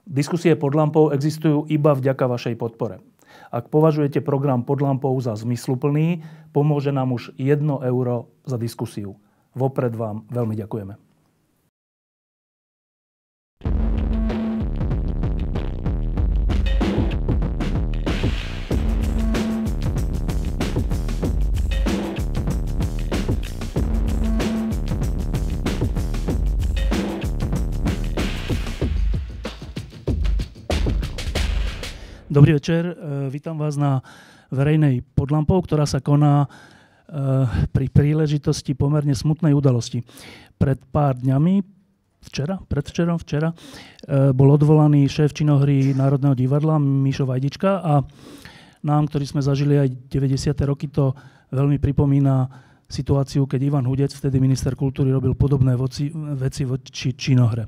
Diskusie pod lampou existujú iba vďaka vašej podpore. Ak považujete program Pod lampou za zmysluplný, pomôže nám už 1 euro za diskusiu. Vopred vám veľmi ďakujeme. Dobrý večer, vítam vás na verejnej Pod lampou, ktorá sa koná pri príležitosti pomerne smutnej udalosti. Pred pár dňami, včera, bol odvolaný šéf činohry Národného divadla Mišo Vajdička a nám, ktorí sme zažili aj 90. roky, to veľmi pripomína situáciu, keď Ivan Hudec, vtedy minister kultúry, robil podobné veci voči činohre.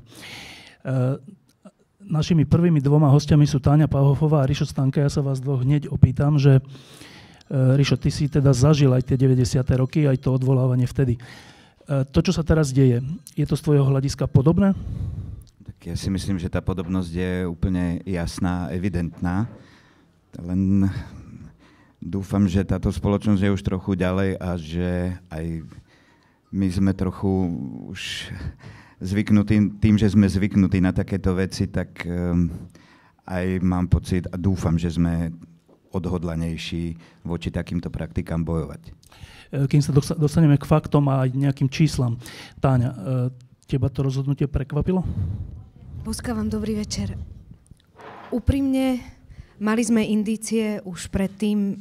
Našimi prvými 2 hostiami sú Táňa Pauhofová a Rišo Stanka. Ja sa vás dvoch hneď opýtam, že Rišo, ty si teda zažil aj tie 90. roky, aj to odvolávanie vtedy. To, čo sa teraz deje, je to z tvojho hľadiska podobné? Tak ja si myslím, že tá podobnosť je úplne jasná, evidentná. Len dúfam, že táto spoločnosť je už trochu ďalej a že aj my sme trochu už zvyknutí, tým, že sme zvyknutí na takéto veci, tak aj mám pocit a dúfam, že sme odhodlanejší voči takýmto praktikám bojovať. Kým sa dostaneme k faktom a aj nejakým číslam. Táňa, teba to rozhodnutie prekvapilo? Božka, vám dobrý večer. Úprimne, mali sme indície už predtým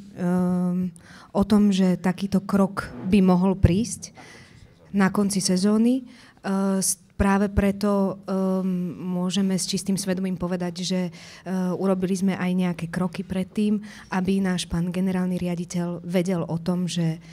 o tom, že takýto krok by mohol prísť na konci sezóny. Práve preto môžeme s čistým svedomím povedať, že urobili sme aj nejaké kroky predtým, aby náš pán generálny riaditeľ vedel o tom, že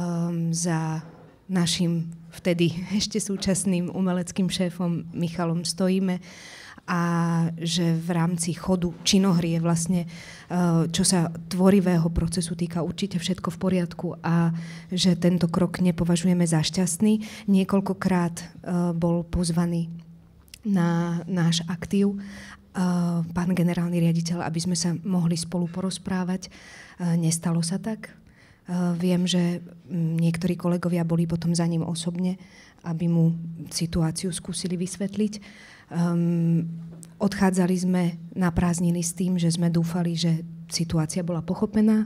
za našim vtedy ešte súčasným umeleckým šéfom Michalom stojíme a že v rámci chodu činohry je vlastne, čo sa tvorivého procesu týka, určite všetko v poriadku a že tento krok nepovažujeme za šťastný. Niekoľkokrát bol pozvaný na náš aktív pán generálny riaditeľ, aby sme sa mohli spolu porozprávať. Nestalo sa tak. Viem, že niektorí kolegovia boli potom za ním osobne, aby mu situáciu skúsili vysvetliť. Odchádzali sme na prázdniny s tým, že sme dúfali, že situácia bola pochopená.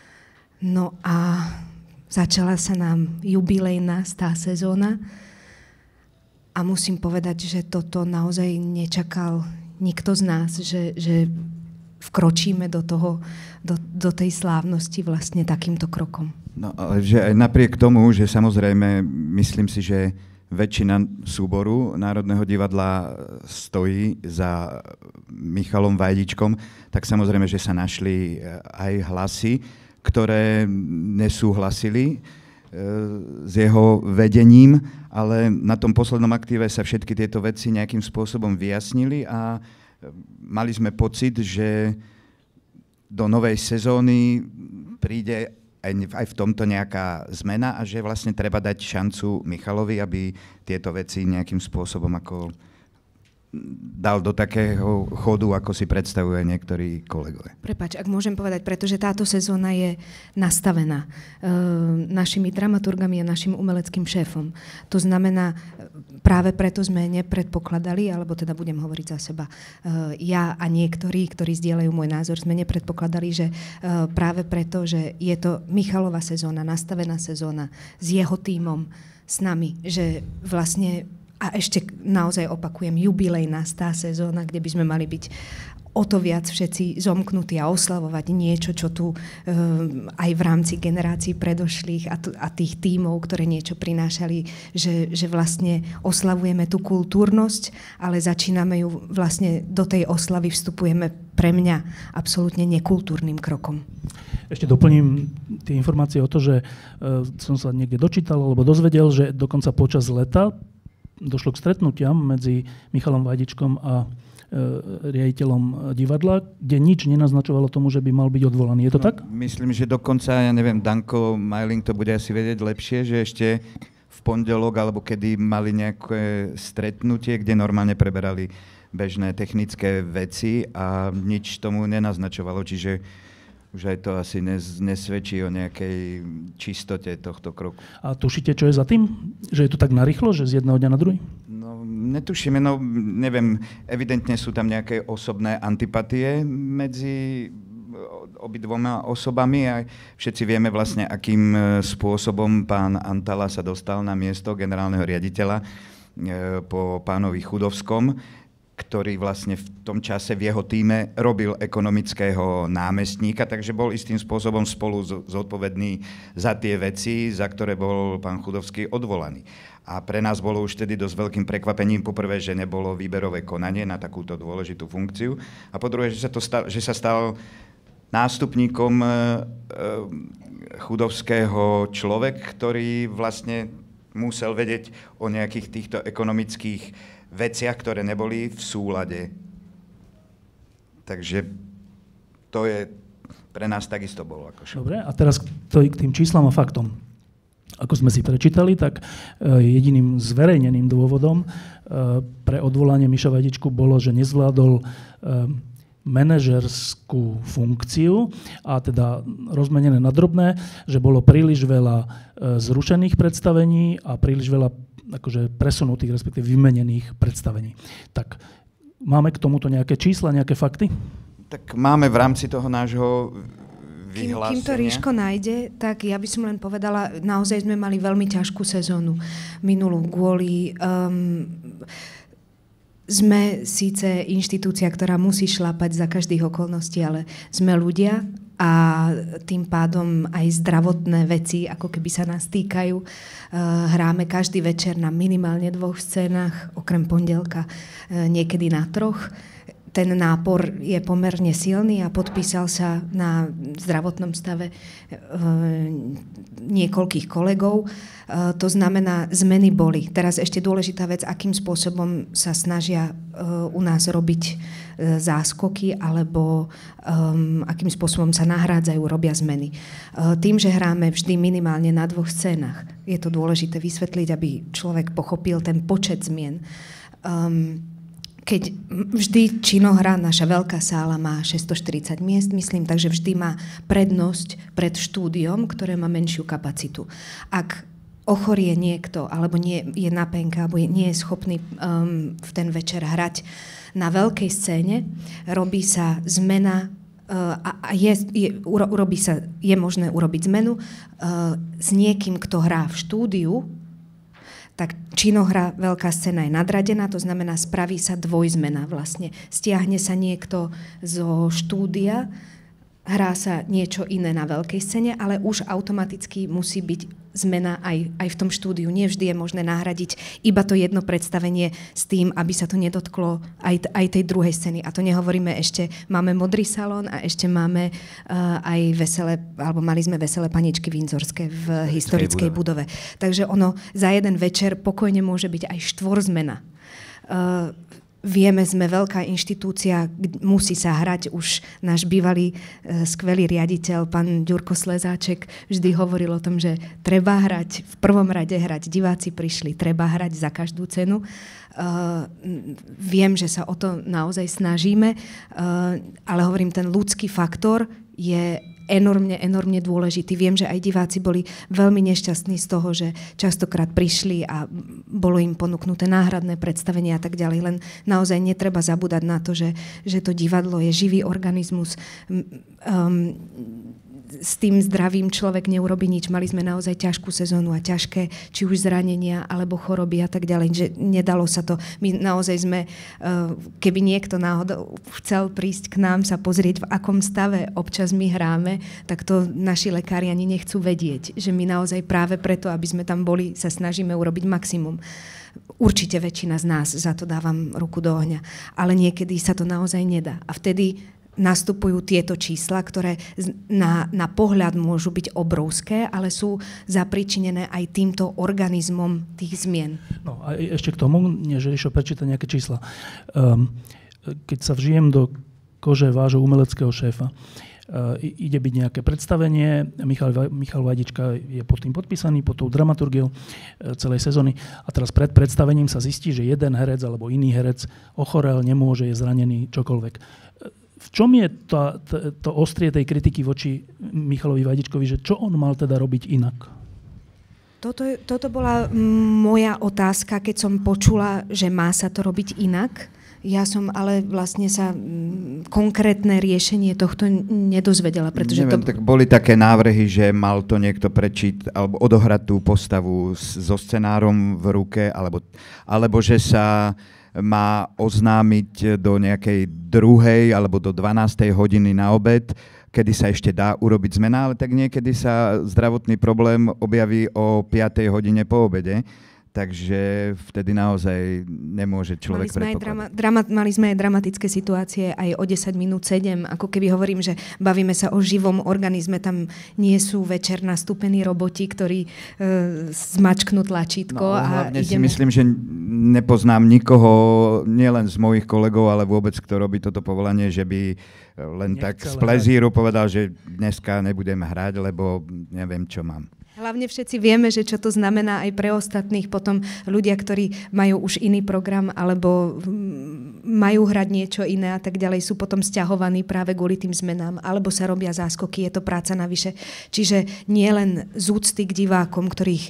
No a začala sa nám jubilejná tá sezóna a musím povedať, že toto naozaj nečakal nikto z nás, že vkročíme do tej slávnosti vlastne takýmto krokom. No, ale že aj napriek tomu, že samozrejme myslím si, že väčšina súboru Národného divadla stojí za Michalom Vajdičkom, tak samozrejme, že sa našli aj hlasy, ktoré nesúhlasili s jeho vedením, ale na tom poslednom aktíve sa všetky tieto veci nejakým spôsobom vyjasnili a mali sme pocit, že do novej sezóny príde aj v tomto nejaká zmena a že vlastne treba dať šancu Michalovi, aby tieto veci nejakým spôsobom ako dal do takého chodu, ako si predstavujú niektorí kolegovia. Prepáč, ak môžem povedať, pretože táto sezóna je nastavená našimi dramaturgami a našim umeleckým šéfom. To znamená, práve preto sme nepredpokladali, alebo teda budem hovoriť za seba, ja a niektorí, ktorí zdieľajú môj názor, sme nepredpokladali, že práve preto, že je to Michalova sezóna, nastavená sezóna s jeho tímom, s nami, že vlastne a ešte naozaj opakujem, jubilejná tá sezóna, kde by sme mali byť o to viac všetci zomknutí a oslavovať niečo, čo tu aj v rámci generácií predošlých a tých tímov, ktoré niečo prinášali, že vlastne oslavujeme tú kultúrnosť, ale začíname ju vlastne do tej oslavy vstupujeme pre mňa absolútne nekultúrnym krokom. Ešte doplním tie informácie o to, že som sa niekde dočítal alebo dozvedel, že dokonca počas leta došlo k stretnutiam medzi Michalom Vajdičkom a riaditeľom divadla, kde nič nenaznačovalo tomu, že by mal byť odvolaný. Je to tak? Myslím, že dokonca, ja neviem, Danko Majling to bude asi vedieť lepšie, že ešte v pondelok, alebo kedy mali nejaké stretnutie, kde normálne preberali bežné technické veci a nič tomu nenaznačovalo, čiže už aj to asi nesvedčí o nejakej čistote tohto kroku. A tušíte, čo je za tým? Že je to tak narýchlo, že z jedného dňa na druhý? No, netušíme, no neviem, evidentne sú tam nejaké osobné antipatie medzi obidvoma osobami a všetci vieme vlastne, akým spôsobom pán Antala sa dostal na miesto generálneho riaditeľa po pánovi Chudovskom, ktorý vlastne v tom čase v jeho tíme robil ekonomického námestníka, takže bol istým spôsobom spolu zodpovedný za tie veci, za ktoré bol pán Chudovský odvolaný. A pre nás bolo už vtedy dosť veľkým prekvapením, poprvé, že nebolo výberové konanie na takúto dôležitú funkciu a po druhé, že sa stal nástupníkom Chudovského človek, ktorý vlastne musel vedieť o nejakých týchto ekonomických veciach, ktoré neboli v súlade. Takže to je pre nás takisto bolo ako šok. Dobre, a teraz k tým číslam a faktom. Ako sme si prečítali, tak jediným zverejneným dôvodom pre odvolanie Miša Vajdičku bolo, že nezvládol manažerskú funkciu a teda rozmenené na drobné, že bolo príliš veľa zrušených predstavení a príliš veľa akože presunutých, respektíve vymenených predstavení. Tak máme k tomuto nejaké čísla, nejaké fakty? Tak máme v rámci toho nášho vyhlásenia. Kým to Ríško nájde, tak ja by som len povedala, naozaj sme mali veľmi ťažkú sezónu minulú kvôli... Sme síce inštitúcia, ktorá musí šlapať za každých okolností, ale sme ľudia a tým pádom aj zdravotné veci, ako keby sa nás týkajú. Hráme každý večer na minimálne 2 scénach, okrem pondelka niekedy na 3. Ten nápor je pomerne silný a podpísal sa na zdravotnom stave niekoľkých kolegov. To znamená, zmeny boli. Teraz ešte dôležitá vec, akým spôsobom sa snažia u nás robiť záskoky alebo akým spôsobom sa nahrádzajú, robia zmeny. Tým, že hráme vždy minimálne na 2 scénach, je to dôležité vysvetliť, aby človek pochopil ten počet zmien. Keď vždy činohra, naša veľká sála má 640 miest, myslím, takže vždy má prednosť pred štúdiom, ktoré má menšiu kapacitu. Ak ochorie niekto, alebo nie je na penka, alebo nie je schopný v ten večer hrať na veľkej scéne, robí sa zmena a je možné urobiť zmenu s niekým, kto hrá v štúdiu, tak činohra, veľká scéna je nadradená, to znamená, spraví sa dvojzmena vlastne. Stiahne sa niekto zo štúdia, hrá sa niečo iné na veľkej scéne, ale už automaticky musí byť zmena aj v tom štúdiu. Nie vždy je možné nahradiť iba to jedno predstavenie s tým, aby sa to nedotklo aj tej druhej scény. A to nehovoríme ešte, máme modrý salón a ešte máme aj veselé, alebo mali sme veselé paničky windzorské v historickej budove. Takže ono za jeden večer pokojne môže byť aj 4-zmena. Vieme, sme veľká inštitúcia, musí sa hrať. Už náš bývalý skvelý riaditeľ, pán Ďurko Slezáček, vždy hovoril o tom, že treba hrať, v prvom rade hrať. Diváci prišli, treba hrať za každú cenu. Viem, že sa o to naozaj snažíme, ale hovorím, ten ľudský faktor je enormne dôležitý. Viem, že aj diváci boli veľmi nešťastní z toho, že častokrát prišli a bolo im ponúknuté náhradné predstavenie a tak ďalej. Len naozaj netreba zabúdať na to, že to divadlo je živý organizmus. S tým zdravím človek neurobí nič. Mali sme naozaj ťažkú sezónu a ťažké, či už zranenia, alebo choroby a tak ďalej, že nedalo sa to. My naozaj sme, keby niekto náhodou chcel prísť k nám sa pozrieť, v akom stave občas my hráme, tak to naši lekári ani nechcú vedieť, že my naozaj práve preto, aby sme tam boli, sa snažíme urobiť maximum. Určite väčšina z nás za to dávam ruku do ohňa, ale niekedy sa to naozaj nedá. A vtedy nastupujú tieto čísla, ktoré na pohľad môžu byť obrovské, ale sú zapričinené aj týmto organizmom tých zmien. No a ešte k tomu, než Ríšo prečíta nejaké čísla. Keď sa vžijem do kože vášho umeleckého šéfa, ide byť nejaké predstavenie, Michal Vajdička je pod tým podpísaný, pod tou dramaturgiou celej sezóny a teraz pred predstavením sa zistí, že jeden herec alebo iný herec ochorel, nemôže, je zranený, čokoľvek. V čom je to ostrie tej kritiky voči Michalovi Vajdičkovi, že čo on mal teda robiť inak? Toto bola moja otázka, keď som počula, že má sa to robiť inak. Ja som ale vlastne sa konkrétne riešenie tohto nedozvedela, pretože neviem, tak boli také návrhy, že mal to niekto prečítať alebo odohrať tú postavu so scenárom v ruke, alebo že sa má oznámiť do nejakej 2. alebo do 12. hodiny na obed, kedy sa ešte dá urobiť zmena, ale tak niekedy sa zdravotný problém objaví o 5. hodine po obede. Takže vtedy naozaj nemôže človek predpokladať. Mali sme aj dramatické situácie aj o 10 minút 7, ako keby hovorím, že bavíme sa o živom organizme, tam nie sú večer nastúpení roboti, ktorí zmačknú tlačítko. No, a hlavne si myslím, že nepoznám nikoho, nielen z mojich kolegov, ale vôbec, kto robí toto povolanie, že by len tak z plezíru povedal, že dneska nebudem hrať, lebo neviem, čo mám. Hlavne všetci vieme, že čo to znamená aj pre ostatných. Potom ľudia, ktorí majú už iný program alebo majú hrať niečo iné a tak ďalej, sú potom sťahovaní práve kvôli tým zmenám. Alebo sa robia záskoky, je to práca navyše. Čiže nie len z úcty k divákom,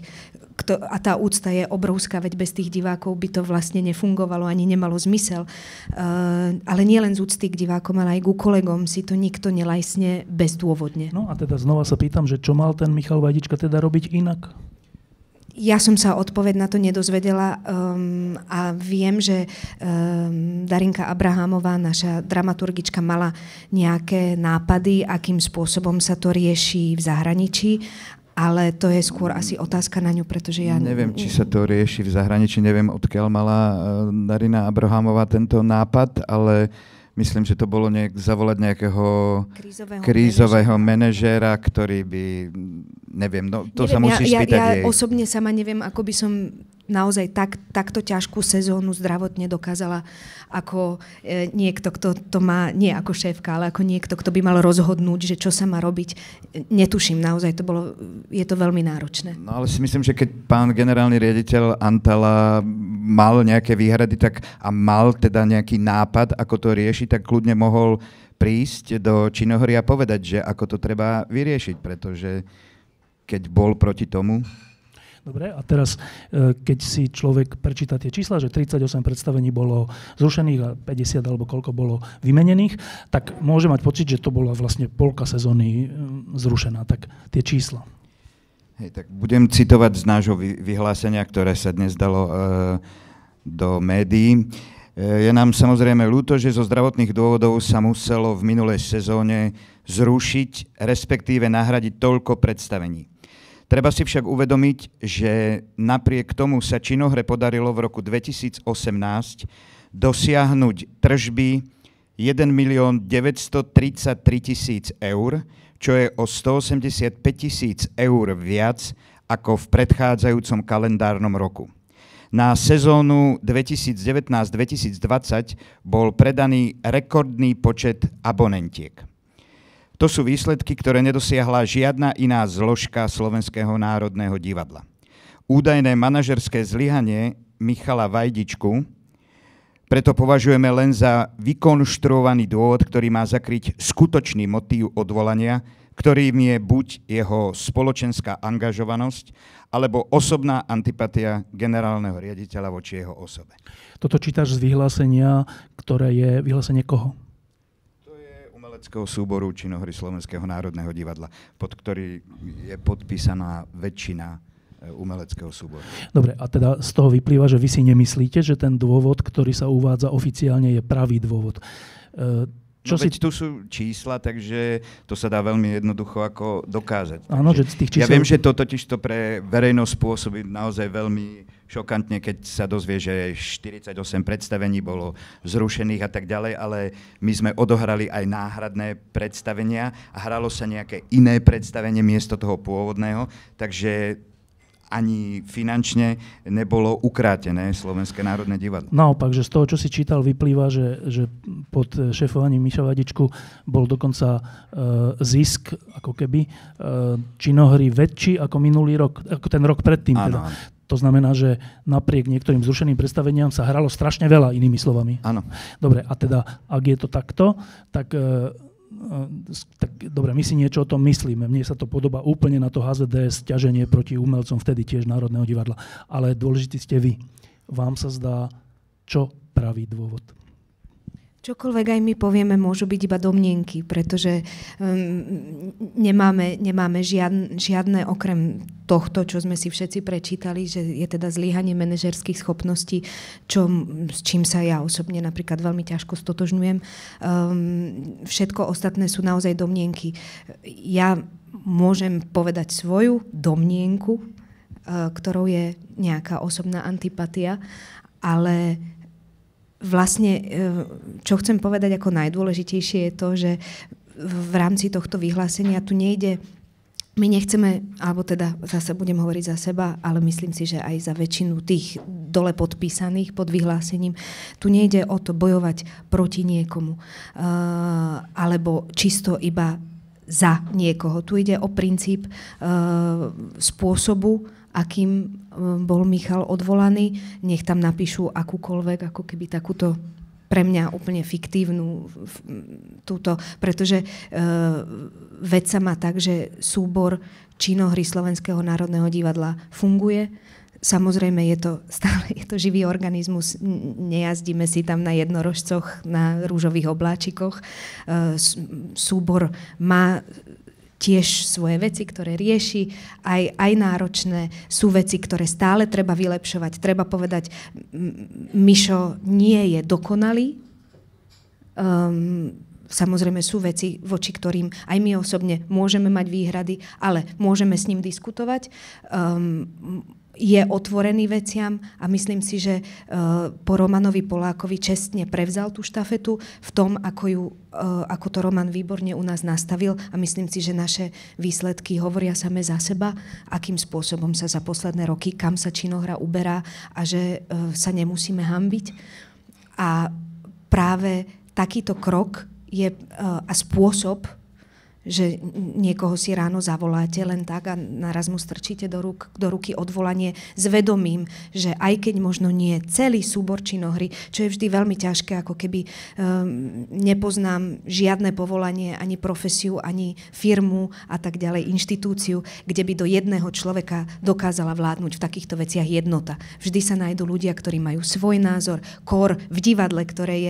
a tá úcta je obrovská, veď bez tých divákov by to vlastne nefungovalo, ani nemalo zmysel. Ale nie len z úcty k divákom, ale aj ku kolegom si to nikto nelajsne bezdôvodne. No a teda znova sa pýtam, že čo mal ten Michal Vajdička teda robiť inak? Ja som sa odpoveď na to nedozvedela a viem, že Darinka Abrahámová, naša dramaturgička, mala nejaké nápady, akým spôsobom sa to rieši v zahraničí. Ale to je skôr asi otázka na ňu, pretože ja... Neviem, či sa to rieši v zahraničí, neviem, odkiaľ mala Darina Abrahámová tento nápad, ale myslím, že to bolo zavolať nejakého krízového manažéra, ktorý by... Neviem, no to neviem, sa musíš spýtať jej. Ja osobne sama neviem, ako by som naozaj takto ťažkú sezónu zdravotne dokázala ako niekto, kto to má, nie ako šéfka, ale ako niekto, kto by mal rozhodnúť, že čo sa má robiť. Netuším, naozaj je to veľmi náročné. No ale si myslím, že keď pán generálny riaditeľ Antala mal nejaké výhrady a mal teda nejaký nápad, ako to riešiť, tak kľudne mohol prísť do Činohory a povedať, že ako to treba vyriešiť, pretože keď bol proti tomu... Dobre, a teraz, keď si človek prečíta tie čísla, že 38 predstavení bolo zrušených a 50 alebo koľko bolo vymenených, tak môže mať pocit, že to bola vlastne polka sezóny zrušená. Tak tie čísla. Hej, tak budem citovať z nášho vyhlásenia, ktoré sa dnes dalo do médií. Je nám samozrejme ľúto, že zo zdravotných dôvodov sa muselo v minulej sezóne zrušiť, respektíve nahradiť toľko predstavení. Treba si však uvedomiť, že napriek tomu sa Činohre podarilo v roku 2018 dosiahnuť tržby 1 933 000 eur, čo je o 185 000 eur viac ako v predchádzajúcom kalendárnom roku. Na sezónu 2019-2020 bol predaný rekordný počet abonentiek. To sú výsledky, ktoré nedosiahla žiadna iná zložka Slovenského národného divadla. Údajné manažerské zlyhanie Michala Vajdičku preto považujeme len za vykonštruovaný dôvod, ktorý má zakryť skutočný motív odvolania, ktorým je buď jeho spoločenská angažovanosť, alebo osobná antipatia generálneho riaditeľa voči jeho osobe. Toto čítaš z vyhlásenia, ktoré je vyhlásenie koho? Umeleckého súboru Činohry Slovenského národného divadla, pod ktorý je podpísaná väčšina umeleckého súboru. Dobre, a teda z toho vyplýva, že vy si nemyslíte, že ten dôvod, ktorý sa uvádza oficiálne, je pravý dôvod. Veď tu sú čísla, takže to sa dá veľmi jednoducho ako dokázať. Áno, že z tých čísel... Ja viem, že to totižto pre verejnosť pôsobí naozaj veľmi šokantne, keď sa dozvie, že 48 predstavení bolo zrušených a tak ďalej, ale my sme odohrali aj náhradné predstavenia a hralo sa nejaké iné predstavenie miesto toho pôvodného, takže ani finančne nebolo ukrátené Slovenské národné divadlo. Naopak, že z toho, čo si čítal, vyplýva, že pod šéfovaním Miša Vadičku bol dokonca zisk, ako keby, činohry väčší ako minulý rok, ako ten rok predtým. Áno, teda. To znamená, že napriek niektorým zrušeným predstaveniam sa hralo strašne veľa, inými slovami. Áno. Dobre, a teda, ak je to takto, tak dobre, my si niečo o tom myslíme. Mne sa to podobá úplne na to HZDS, ťaženie proti umelcom, vtedy tiež Národného divadla. Ale dôležití ste vy. Vám sa zdá, čo pravý dôvod? Čokoľvek aj my povieme, môžu byť iba domnienky, pretože nemáme žiadne okrem tohto, čo sme si všetci prečítali, že je teda zlyhanie manažerských schopností, s čím sa ja osobne napríklad veľmi ťažko stotožňujem. Všetko ostatné sú naozaj domnienky. Ja môžem povedať svoju domnienku, ktorou je nejaká osobná antipatia, ale vlastne, čo chcem povedať ako najdôležitejšie je to, že v rámci tohto vyhlásenia tu nejde, my nechceme, alebo teda zase budem hovoriť za seba, ale myslím si, že aj za väčšinu tých dole podpísaných pod vyhlásením, tu nejde o to bojovať proti niekomu, alebo čisto iba za niekoho. Tu ide o princíp spôsobu, akým bol Michal odvolaný. Nech tam napíšu akúkoľvek, ako keby takúto pre mňa úplne fiktívnu túto, pretože vec sa má tak, že súbor činohry Slovenského národného divadla funguje. Samozrejme, je to živý organizmus, nejazdíme si tam na jednorožcoch, na rúžových obláčikoch. Súbor má tiež svoje veci, ktoré rieši, aj náročné. Sú veci, ktoré stále treba vylepšovať. Treba povedať, Mišo nie je dokonalý. Samozrejme sú veci, voči ktorým aj my osobne môžeme mať výhrady, ale môžeme s ním diskutovať. Je otvorený veciam a myslím si, že po Romanovi Polákovi čestne prevzal tú štafetu v tom, ako to Roman výborne u nás nastavil a myslím si, že naše výsledky hovoria same za seba, akým spôsobom sa za posledné roky, kam sa činohra uberá a že sa nemusíme hanbiť. A práve takýto krok je a spôsob, že niekoho si ráno zavoláte len tak a naraz mu strčíte do ruky odvolanie s vedomím, že aj keď možno nie celý súbor činohry, čo je vždy veľmi ťažké, ako keby nepoznám žiadne povolanie, ani profesiu, ani firmu a tak ďalej, inštitúciu, kde by do jedného človeka dokázala vládnuť v takýchto veciach jednota. Vždy sa nájdú ľudia, ktorí majú svoj názor, kor v divadle, ktoré je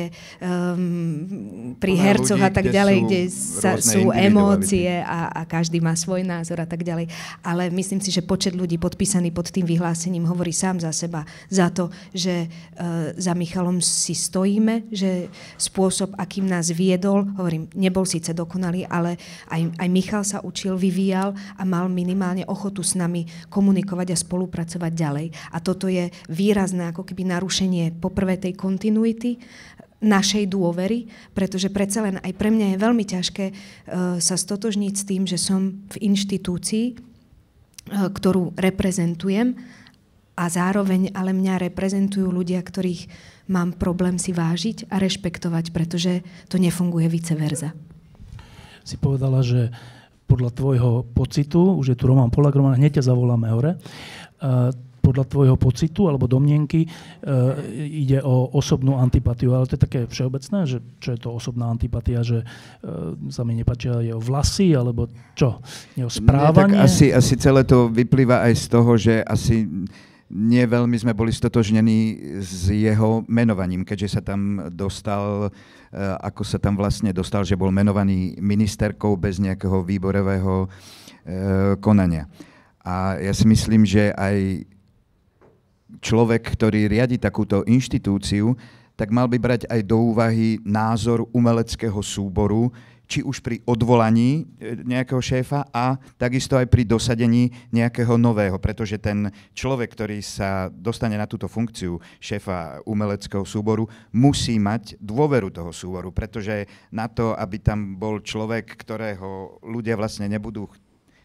pri hercoch a tak ďalej, kde sú emócie a každý má svoj názor a tak ďalej. Ale myslím si, že počet ľudí podpísaný pod tým vyhlásením hovorí sám za seba. Za to, že za Michalom si stojíme, že spôsob, akým nás viedol, hovorím, nebol síce dokonalý, ale aj Michal sa učil, vyvíjal a mal minimálne ochotu s nami komunikovať a spolupracovať ďalej. A toto je výrazné ako keby narušenie poprvé tej kontinuity, našej dôvery, pretože predsa len aj pre mňa je veľmi ťažké sa stotožniť s tým, že som v inštitúcii, ktorú reprezentujem a zároveň ale mňa reprezentujú ľudia, ktorých mám problém si vážiť a rešpektovať, pretože to nefunguje vice versa. Si povedala, že podľa tvojho pocitu, už je tu Roman Polák, Roman, hneď ťa zavoláme hore, podľa tvojho pocitu alebo domnienky ide o osobnú antipatiu, ale to je také všeobecné, že čo je to osobná antipatia, že sa mi nepáčia jeho vlasy, alebo čo? Jeho správanie? Tak asi celé to vyplýva aj z toho, že asi nie veľmi sme boli stotožnení s jeho menovaním, keďže sa tam dostal, ako sa tam vlastne dostal, že bol menovaný ministerkou bez nejakého výborového konania. A ja si myslím, že aj človek, ktorý riadi takúto inštitúciu, tak mal by brať aj do úvahy názor umeleckého súboru, či už pri odvolaní nejakého šéfa a takisto aj pri dosadení nejakého nového, pretože ten človek, ktorý sa dostane na túto funkciu šéfa umeleckého súboru, musí mať dôveru toho súboru, pretože na to, aby tam bol človek, ktorého ľudia vlastne nebudú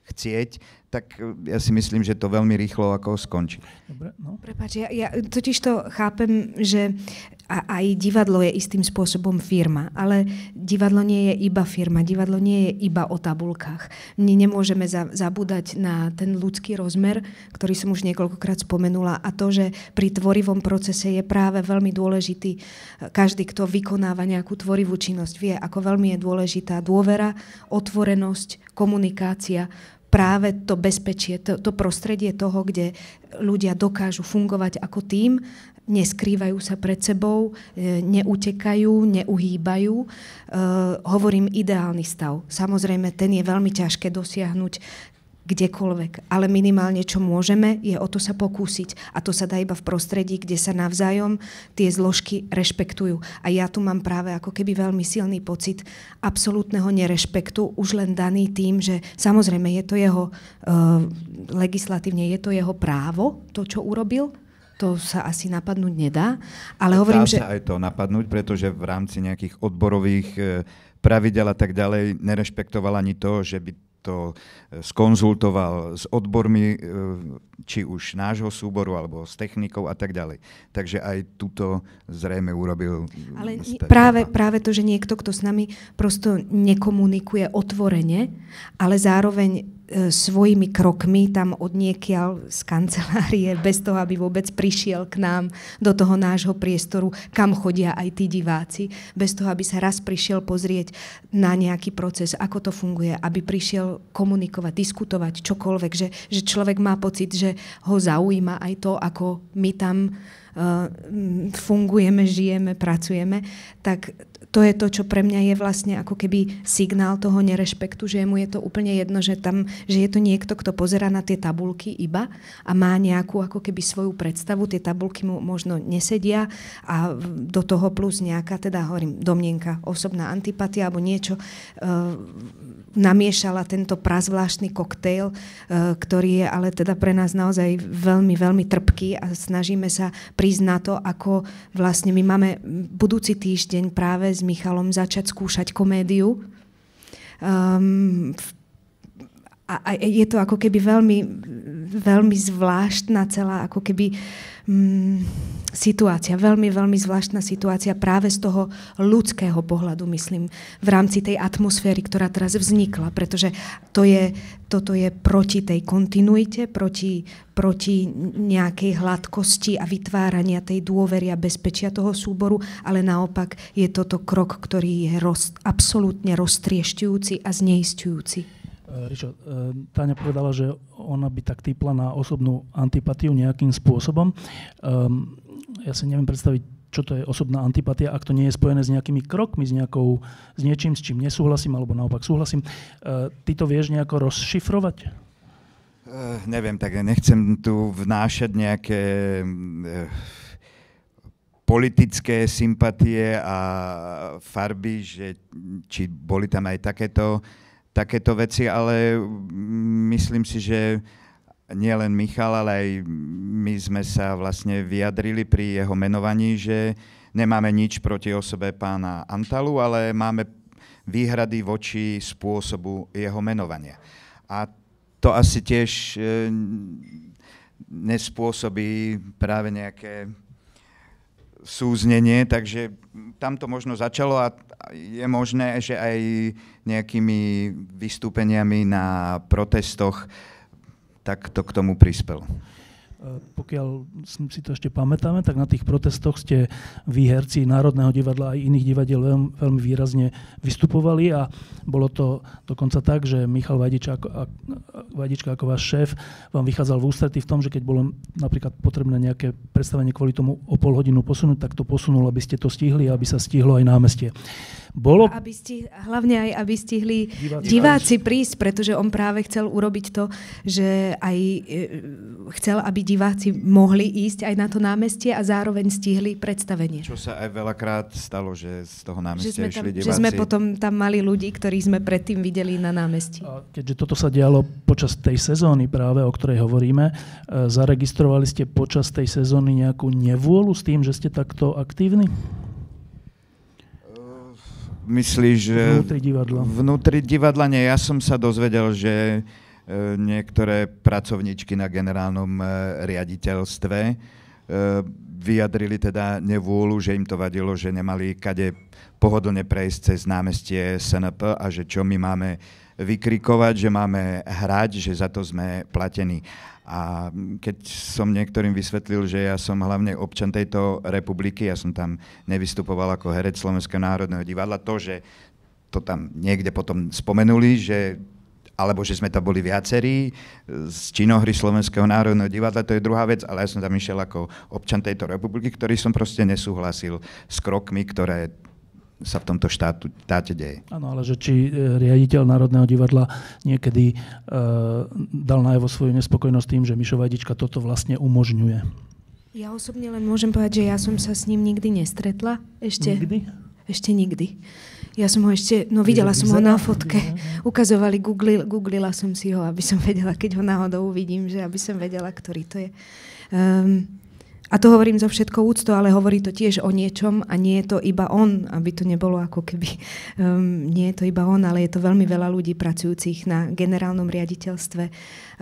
chcieť, tak ja si myslím, že to veľmi rýchlo ako skončí. Dobre, no. Prepáč, ja totiž to chápem, že aj divadlo je istým spôsobom firma, ale divadlo nie je iba firma, divadlo nie je iba o tabulkách. My nemôžeme zabúdať na ten ľudský rozmer, ktorý som už niekoľkokrát spomenula, a to, že pri tvorivom procese je práve veľmi dôležitý. Každý, kto vykonáva nejakú tvorivú činnosť, vie, ako veľmi je dôležitá dôvera, otvorenosť, komunikácia, práve to bezpečie, to prostredie toho, kde ľudia dokážu fungovať ako tím, neskrývajú sa pred sebou, neutekajú, neuhýbajú. Hovorím ideálny stav. Samozrejme, ten je veľmi ťažké dosiahnuť kdekoľvek, ale minimálne čo môžeme, je o to sa pokúsiť. A to sa dá iba v prostredí, kde sa navzájom tie zložky rešpektujú. A ja tu mám práve ako keby veľmi silný pocit absolútneho nerešpektu, už len daný tým, že samozrejme je to jeho legislatívne, je to jeho právo, to, čo urobil. To sa asi napadnúť nedá, ale hovorím, že... Dá sa aj to napadnúť, pretože v rámci nejakých odborových pravidel a tak ďalej nerešpektoval ani to, že by to skonzultoval s odbormi, či už nášho súboru, alebo s technikou a tak ďalej. Takže aj tuto zrejme urobil... Ale práve to, že niekto, kto s nami prosto nekomunikuje otvorene, ale zároveň svojimi krokmi tam odniekiaľ z kancelárie, bez toho, aby vôbec prišiel k nám do toho nášho priestoru, kam chodia aj tí diváci, bez toho, aby sa raz prišiel pozrieť na nejaký proces, ako to funguje, aby prišiel komunikovať, diskutovať, čokoľvek, že človek má pocit, že ho zaujíma aj to, ako my tam fungujeme, žijeme, pracujeme, tak to je to, čo pre mňa je vlastne ako keby signál toho nerešpektu, že mu je to úplne jedno, že je to niekto, kto pozerá na tie tabulky iba a má nejakú ako keby svoju predstavu, tie tabulky mu možno nesedia a do toho plus nejaká, teda hovorím, domnienka, osobná antipatia alebo niečo namiešala tento prazvláštny koktejl, ktorý je ale teda pre nás naozaj veľmi, veľmi trpký a snažíme sa prísť na to, ako vlastne my máme budúci týždeň práve s Michalom začať skúšať komédiu. A je to ako keby veľmi, veľmi zvláštna celá ako keby situácia, veľmi, veľmi zvláštna situácia práve z toho ľudského pohľadu, myslím, v rámci tej atmosféry, ktorá teraz vznikla, pretože toto je proti tej kontinuite, proti nejakej hladkosti a vytvárania tej dôvery a bezpečia toho súboru, ale naopak je toto krok, ktorý je absolútne roztriešťujúci a zneisťujúci. Ričo, Táňa povedala, že ona by tak typla na osobnú antipatiu nejakým spôsobom. Ja si neviem predstaviť, čo to je osobná antipatia, ak to nie je spojené s nejakými krokmi, s niečím, s čím nesúhlasím, alebo naopak súhlasím. Ty to vieš nejako rozšifrovať? Neviem, tak ja nechcem tu vnášať nejaké politické sympatie a farby, že či boli tam aj takéto veci, ale myslím si, že nie len Michal, ale aj my sme sa vlastne vyjadrili pri jeho menovaní, že nemáme nič proti osobe pána Antalu, ale máme výhrady voči spôsobu jeho menovania. A to asi tiež nespôsobí práve nejaké súznenie, takže tam to možno začalo a je možné, že aj nejakými vystúpeniami na protestoch tak to k tomu prispelo. Pokiaľ si to ešte pamätáme, tak na tých protestoch ste vy, herci Národného divadla aj iných divadiel veľmi výrazne vystupovali a bolo to dokonca tak, že Michal Vajdička ako váš šéf vám vychádzal v ústretí v tom, že keď bolo napríklad potrebné nejaké predstavenie kvôli tomu o pol hodinu posunúť, tak to posunul, aby ste to stihli a aby sa stihlo aj námestie. Hlavne aj, aby stihli diváci prísť, pretože on práve chcel urobiť to, že aj chcel, aby diváci mohli ísť aj na to námestie a zároveň stihli predstavenie. Čo sa aj veľakrát stalo, že z toho námestia išli diváci. Že sme potom tam mali ľudí, ktorých sme predtým videli na námestí. A keďže toto sa dialo počas tej sezóny práve, o ktorej hovoríme, zaregistrovali ste počas tej sezóny nejakú nevôľu s tým, že ste takto aktívni? Myslíš, že... Vnútri divadla? Vnútri divadla nie. Ja som sa dozvedel, že niektoré pracovníčky na generálnom riaditeľstve vyjadrili teda nevôľu, že im to vadilo, že nemali kade pohodlne prejsť cez námestie SNP a že čo my máme vykrikovať, že máme hrať, že za to sme platení. A keď som niektorým vysvetlil, že ja som hlavne občan tejto republiky, ja som tam nevystupoval ako herec Slovenského národného divadla, to, že to tam niekde potom spomenuli, že alebo že sme tam boli viacerí z činohry Slovenského národného divadla, to je druhá vec, ale ja som tam išiel ako občan tejto republiky, ktorý som proste nesúhlasil s krokmi, ktoré sa v tomto štáte deje. Áno, ale že či riaditeľ Národného divadla niekedy dal najavo svoju nespokojnosť tým, že Mišo Vajdička toto vlastne umožňuje. Ja osobne len môžem povedať, že ja som sa s ním nikdy nestretla. Nikdy? Ešte nikdy. Ja som ho videla som ho na fotke. Ukazovali, googlila som si ho, aby som vedela, keď ho náhodou uvidím, že aby som vedela, ktorý to je. A to hovorím zo všetkou úctou, ale hovorí to tiež o niečom a nie je to iba on, aby to nebolo ako keby, nie je to iba on, ale je to veľmi veľa ľudí pracujúcich na generálnom riaditeľstve,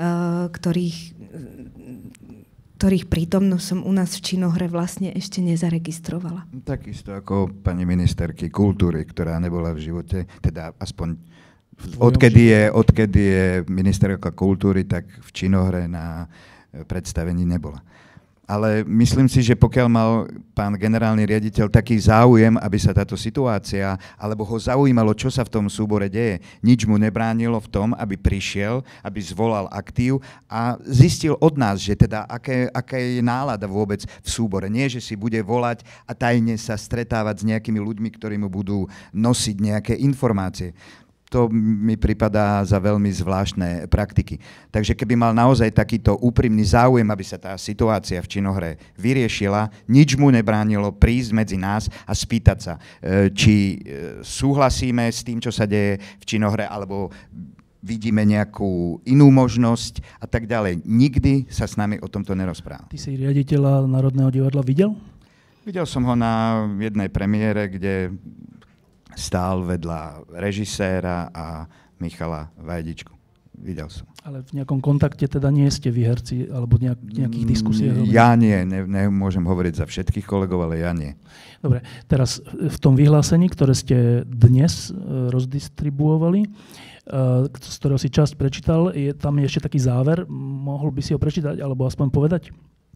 ktorých prítomnosť som u nás v činohre vlastne ešte nezaregistrovala. Takisto ako pani ministerky kultúry, ktorá nebola v živote, teda aspoň odkedy je ministerka kultúry, tak v činohre na predstavení nebola. Ale myslím si, že pokiaľ mal pán generálny riaditeľ taký záujem, aby sa táto situácia, alebo ho zaujímalo, čo sa v tom súbore deje, nič mu nebránilo v tom, aby prišiel, aby zvolal aktív a zistil od nás, že teda aká je nálada vôbec v súbore. Nie, že si bude volať a tajne sa stretávať s nejakými ľuďmi, ktorí mu budú nosiť nejaké informácie. To mi pripadá za veľmi zvláštne praktiky. Takže keby mal naozaj takýto úprimný záujem, aby sa tá situácia v činohre vyriešila, nič mu nebránilo prísť medzi nás a spýtať sa, či súhlasíme s tým, čo sa deje v činohre, alebo vidíme nejakú inú možnosť a tak ďalej. Nikdy sa s nami o tomto nerozprával. Ty si riaditeľa Národného divadla videl? Videl som ho na jednej premiére, kde stál vedľa režiséra a Michala Vajdičku. Videl som. Ale v nejakom kontakte teda nie ste vy herci, alebo nejakých diskusiách? Ja nie, nemôžem hovoriť za všetkých kolegov, ale ja nie. Dobre, teraz v tom vyhlásení, ktoré ste dnes rozdistribuovali, z ktorého si časť prečítal, tam je ešte taký záver. Mohol by si ho prečítať, alebo aspoň povedať?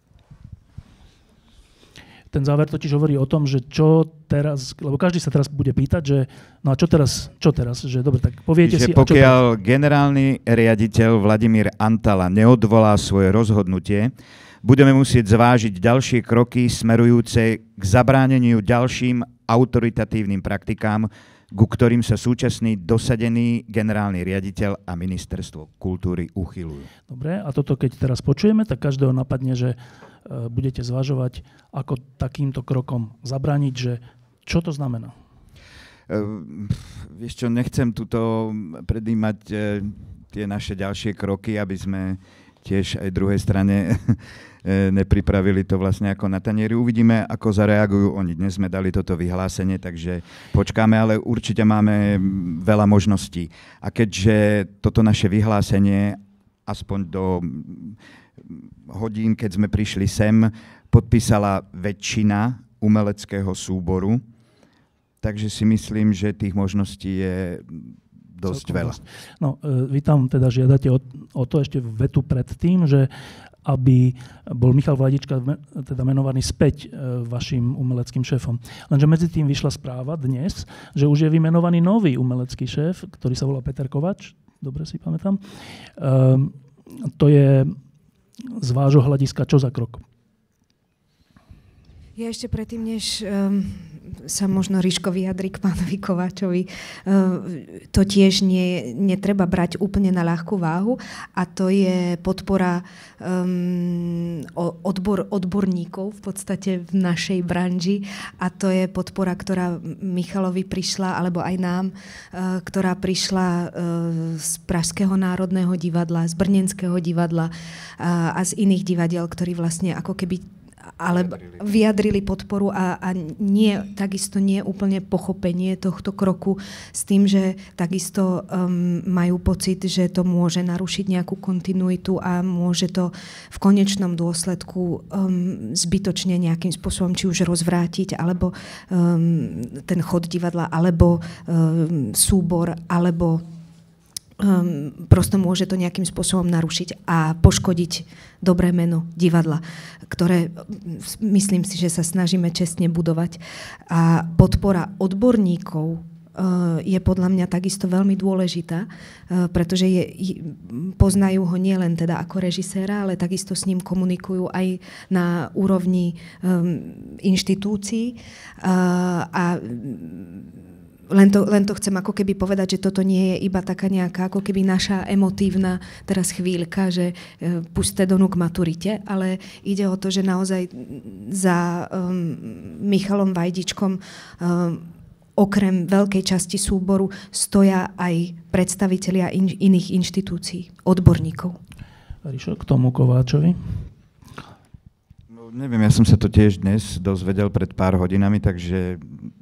Ten záver totiž hovorí o tom, že čo teraz, lebo každý sa teraz bude pýtať, že no a čo teraz, že dobre, tak poviete si. Pokiaľ generálny riaditeľ Vladimír Antala neodvolá svoje rozhodnutie, budeme musieť zvážiť ďalšie kroky smerujúce k zabráneniu ďalším autoritatívnym praktikám, ku ktorým sa súčasný dosadený generálny riaditeľ a ministerstvo kultúry uchyľujú. Dobre, a toto keď teraz počujeme, tak každého napadne, že budete zvažovať, ako takýmto krokom zabrániť, že čo to znamená? Vieš čo, nechcem tuto predjímať tie naše ďalšie kroky, aby sme tiež aj druhej strane nepripravili to vlastne ako na tanieri. Uvidíme, ako zareagujú oni. Dnes sme dali toto vyhlásenie, takže počkáme, ale určite máme veľa možností. A keďže toto naše vyhlásenie aspoň do hodín, keď sme prišli sem, podpísala väčšina umeleckého súboru, takže si myslím, že tých možností je dosť veľa. No, vy tam teda žiadate o to ešte vetu pred tým, že aby bol Michal Vajdička teda menovaný späť vašim umeleckým šéfom. Lenže medzi tým vyšla správa dnes, že už je vymenovaný nový umelecký šéf, ktorý sa volá Peter Kovač, dobre si pamätám. To je z vášho hľadiska čo za krok? Ja ešte predtým, než sa možno Ríško vyjadri k pánovi Kováčovi, to tiež netreba brať úplne na ľahkú váhu a to je podpora odborníkov v podstate v našej branži a to je podpora, ktorá Michalovi prišla, alebo aj nám, ktorá prišla z Pražského národného divadla, z Brněnského divadla a z iných divadiel, ktorí vlastne ako keby ale vyjadrili podporu a takisto nie úplne pochopenie tohto kroku s tým, že takisto majú pocit, že to môže narušiť nejakú kontinuitu a môže to v konečnom dôsledku zbytočne nejakým spôsobom či už rozvrátiť, alebo ten chod divadla, alebo súbor, alebo prosto môže to nejakým spôsobom narušiť a poškodiť dobré meno divadla, ktoré myslím si, že sa snažíme čestne budovať. A podpora odborníkov je podľa mňa takisto veľmi dôležitá, pretože poznajú ho nielen teda ako režiséra, ale takisto s ním komunikujú aj na úrovni inštitúcií a len to chcem ako keby povedať, že toto nie je iba taká nejaká ako keby naša emotívna teraz chvíľka, že puste Donu k maturite, ale ide o to, že naozaj za Michalom Vajdičkom okrem veľkej časti súboru stoja aj predstavitelia iných inštitúcií, odborníkov. Ríšo, k tomu Kováčovi? No, neviem, ja som sa to tiež dnes dozvedel pred pár hodinami, takže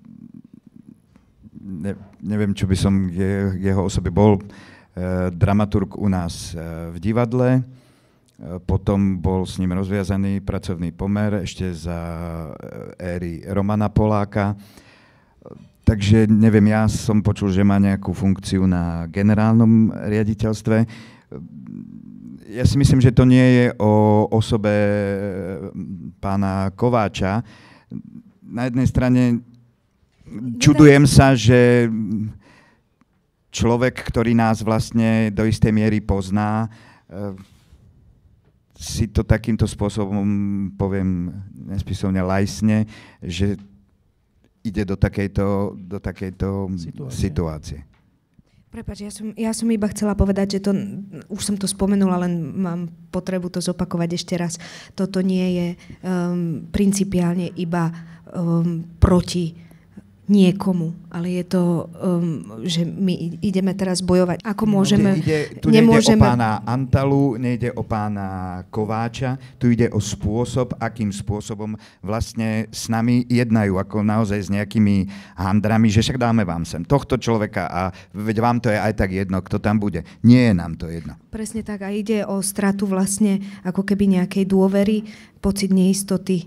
neviem, čo by som jeho osobe bol. Dramaturg u nás v divadle, potom bol s ním rozviazaný pracovný pomer ešte za éry Romana Poláka. Takže neviem, ja som počul, že má nejakú funkciu na generálnom riaditeľstve. Ja si myslím, že to nie je o osobe pána Kováča. Na jednej strane čudujem sa, že človek, ktorý nás vlastne do istej miery pozná, si to takýmto spôsobom, poviem nespisovne, lajsne, že ide do takejto situácie. Prepáč, ja som iba chcela povedať, že to, už som to spomenula, len mám potrebu to zopakovať ešte raz. Toto nie je principiálne iba proti niekomu, ale je to, že my ideme teraz bojovať. Ako môžeme... Tu nejde o pána Antalu, nejde o pána Kováča, tu ide o spôsob, akým spôsobom vlastne s nami jednajú, ako naozaj s nejakými handrami, že však dáme vám sem tohto človeka a veď vám to je aj tak jedno, kto tam bude. Nie je nám to jedno. Presne tak a ide o stratu vlastne ako keby nejakej dôvery, pocit neistoty,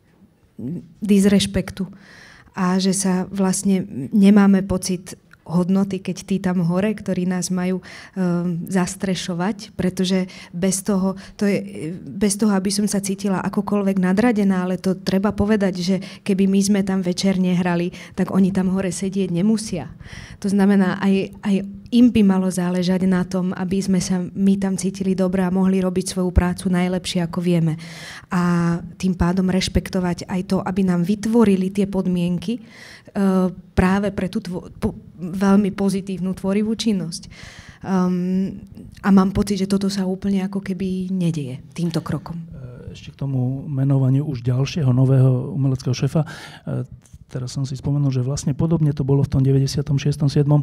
disrešpektu. A že sa vlastne nemáme pocit hodnoty, keď tí tam hore, ktorí nás majú zastrešovať, pretože bez toho, aby som sa cítila akokoľvek nadradená, ale to treba povedať, že keby my sme tam večer nehrali, tak oni tam hore sedieť nemusia. To znamená, aj im by malo záležať na tom, aby sme sa my tam cítili dobre a mohli robiť svoju prácu najlepšie, ako vieme. A tým pádom rešpektovať aj to, aby nám vytvorili tie podmienky práve pre tú veľmi pozitívnu tvorivú činnosť. A mám pocit, že toto sa úplne ako keby nedeje týmto krokom. Ešte k tomu menovaniu už ďalšieho nového umeleckého šéfa. Teraz som si spomenul, že vlastne podobne to bolo v tom 96. 7.,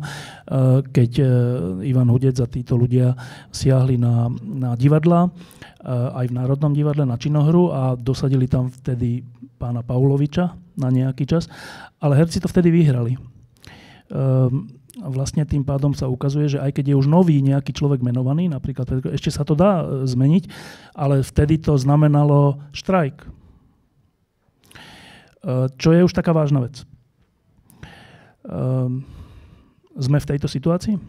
keď Ivan Hudec a títo ľudia siahli na divadla, aj v Národnom divadle, na činohru a dosadili tam vtedy pána Pauloviča na nejaký čas, ale herci to vtedy vyhrali. Vlastne tým pádom sa ukazuje, že aj keď je už nový nejaký človek menovaný, napríklad ešte sa to dá zmeniť, ale vtedy to znamenalo štrajk. Čo je už taká vážna vec. Sme v tejto situácii?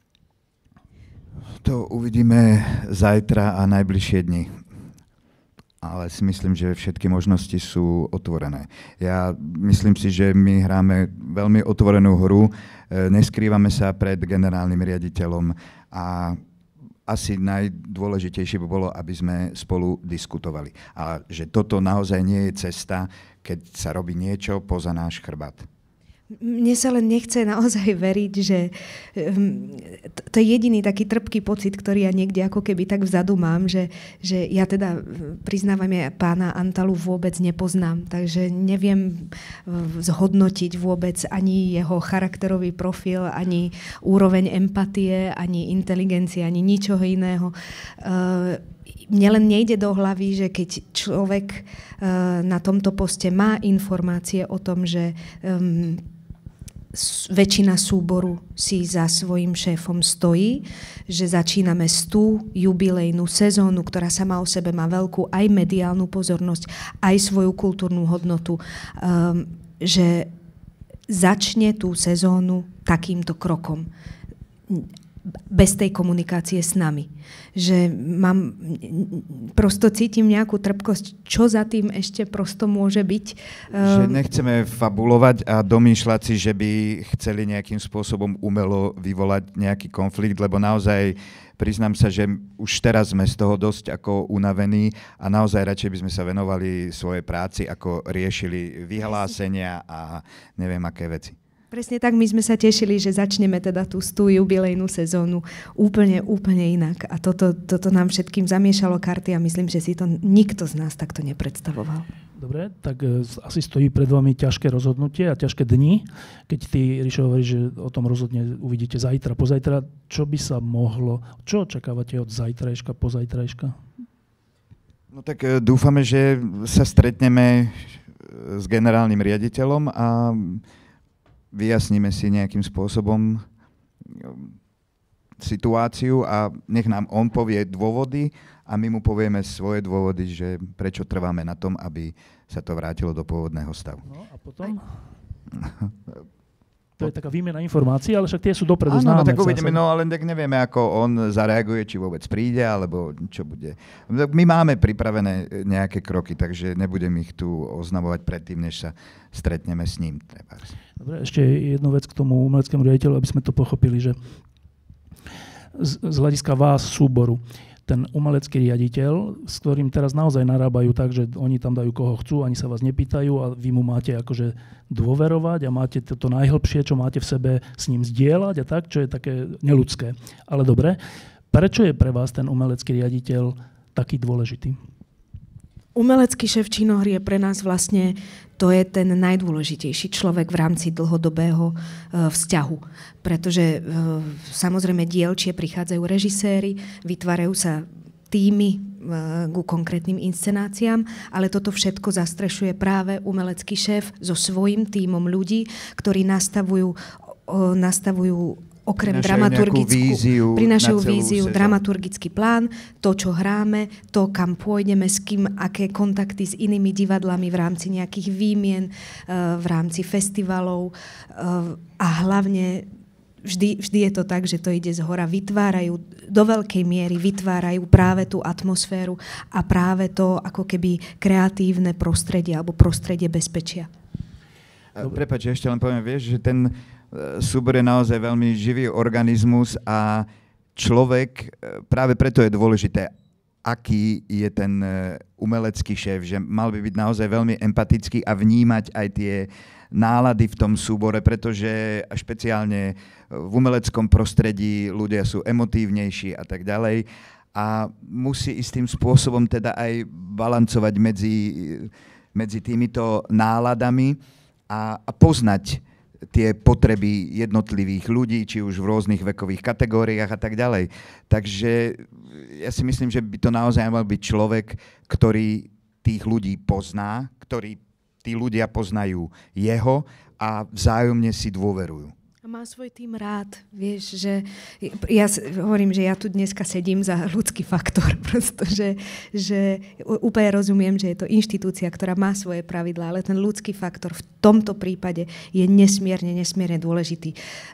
To uvidíme zajtra a najbližšie dni. Ale si myslím, že všetky možnosti sú otvorené. Ja myslím si, že my hráme veľmi otvorenú hru, neskrývame sa pred generálnym riaditeľom a asi najdôležitejšie by bolo, aby sme spolu diskutovali. A že toto naozaj nie je cesta, keď sa robí niečo poza náš chrbát. Mne sa len nechce naozaj veriť, že to je jediný taký trpký pocit, ktorý ja niekde ako keby tak vzadu mám, že ja teda priznávam, ja pána Antalu vôbec nepoznám, takže neviem zhodnotiť vôbec ani jeho charakterový profil, ani úroveň empatie, ani inteligencie, ani ničoho iného. mne len nejde do hlavy, že keď človek na tomto poste má informácie o tom, že väčšina súboru si za svojím šéfom stojí, že začíname 100. jubilejnú sezónu, ktorá sama o sebe má veľkú aj mediálnu pozornosť, aj svoju kultúrnu hodnotu, že začne tú sezónu takýmto krokom. Bez tej komunikácie s nami. Že prosto cítim nejakú trpkosť, čo za tým ešte prosto môže byť. Že nechceme fabulovať a domýšľať si, že by chceli nejakým spôsobom umelo vyvolať nejaký konflikt, lebo naozaj priznám sa, že už teraz sme z toho dosť ako unavení a naozaj radšej by sme sa venovali svojej práci, ako riešili vyhlásenia a neviem aké veci. Presne tak, my sme sa tešili, že začneme teda tú 100. jubilejnú sezónu úplne inak. A toto nám všetkým zamiešalo karty a myslím, že si to nikto z nás takto nepredstavoval. Dobre, tak asi stojí pred vami ťažké rozhodnutie a ťažké dni. Keď ty, Rišo, hovoríš, že o tom rozhodne uvidíte zajtra, pozajtra, čo by sa mohlo, čo očakávate od zajtrajška, pozajtrajška? No tak dúfame, že sa stretneme s generálnym riaditeľom a vyjasníme si nejakým spôsobom situáciu a nech nám on povie dôvody a my mu povieme svoje dôvody, že prečo trváme na tom, aby sa to vrátilo do pôvodného stavu. No a potom? To je taká výmena informácií, ale však tie sú dopredu známe. Áno, tak uvidíme, no ale tak nevieme, ako on zareaguje, či vôbec príde, alebo čo bude. My máme pripravené nejaké kroky, takže nebudem ich tu oznamovať predtým, než sa stretneme s ním. Dobre, ešte jednu vec k tomu umeleckému riaditeľu, aby sme to pochopili, že z hľadiska vás, súboru, ten umelecký riaditeľ, s ktorým teraz naozaj narábajú tak, že oni tam dajú koho chcú, ani sa vás nepýtajú a vy mu máte akože dôverovať a máte to najhlbšie, čo máte v sebe s ním zdieľať a tak, čo je také neľudské. Ale dobre, prečo je pre vás ten umelecký riaditeľ taký dôležitý? Umelecký šéf činohry je pre nás vlastne, to je ten najdôležitejší človek v rámci dlhodobého vzťahu. Pretože samozrejme dielčie prichádzajú režiséri, vytvárajú sa týmy ku konkrétnym inscenáciám, ale toto všetko zastrešuje práve umelecký šéf so svojím tímom ľudí, ktorí nastavujú okrem prinášajú víziu, dramaturgický plán, to, čo hráme, to, kam pôjdeme, s kým, aké kontakty s inými divadlami v rámci nejakých výmien, v rámci festivalov a hlavne vždy je to tak, že to ide zhora. Do veľkej miery vytvárajú práve tú atmosféru a práve to ako keby kreatívne prostredie alebo prostredie bezpečia. Prepáč, ešte len poviem, vieš, že ten súbor je naozaj veľmi živý organizmus a človek, práve preto je dôležité, aký je ten umelecký šéf, že mal by byť naozaj veľmi empatický a vnímať aj tie nálady v tom súbore, pretože špeciálne v umeleckom prostredí ľudia sú emotívnejší a tak ďalej a musí istým spôsobom teda aj balancovať medzi týmito náladami a poznať tie potreby jednotlivých ľudí, či už v rôznych vekových kategóriách a tak ďalej. Takže ja si myslím, že by to naozaj mal byť človek, ktorý tých ľudí pozná, ktorý tí ľudia poznajú jeho a vzájomne si dôverujú. A má svoj tým rád, vieš, že ja hovorím, že ja tu dneska sedím za ľudský faktor, prosto, že úplne rozumiem, že je to inštitúcia, ktorá má svoje pravidlá, ale ten ľudský faktor v tomto prípade je nesmierne dôležitý.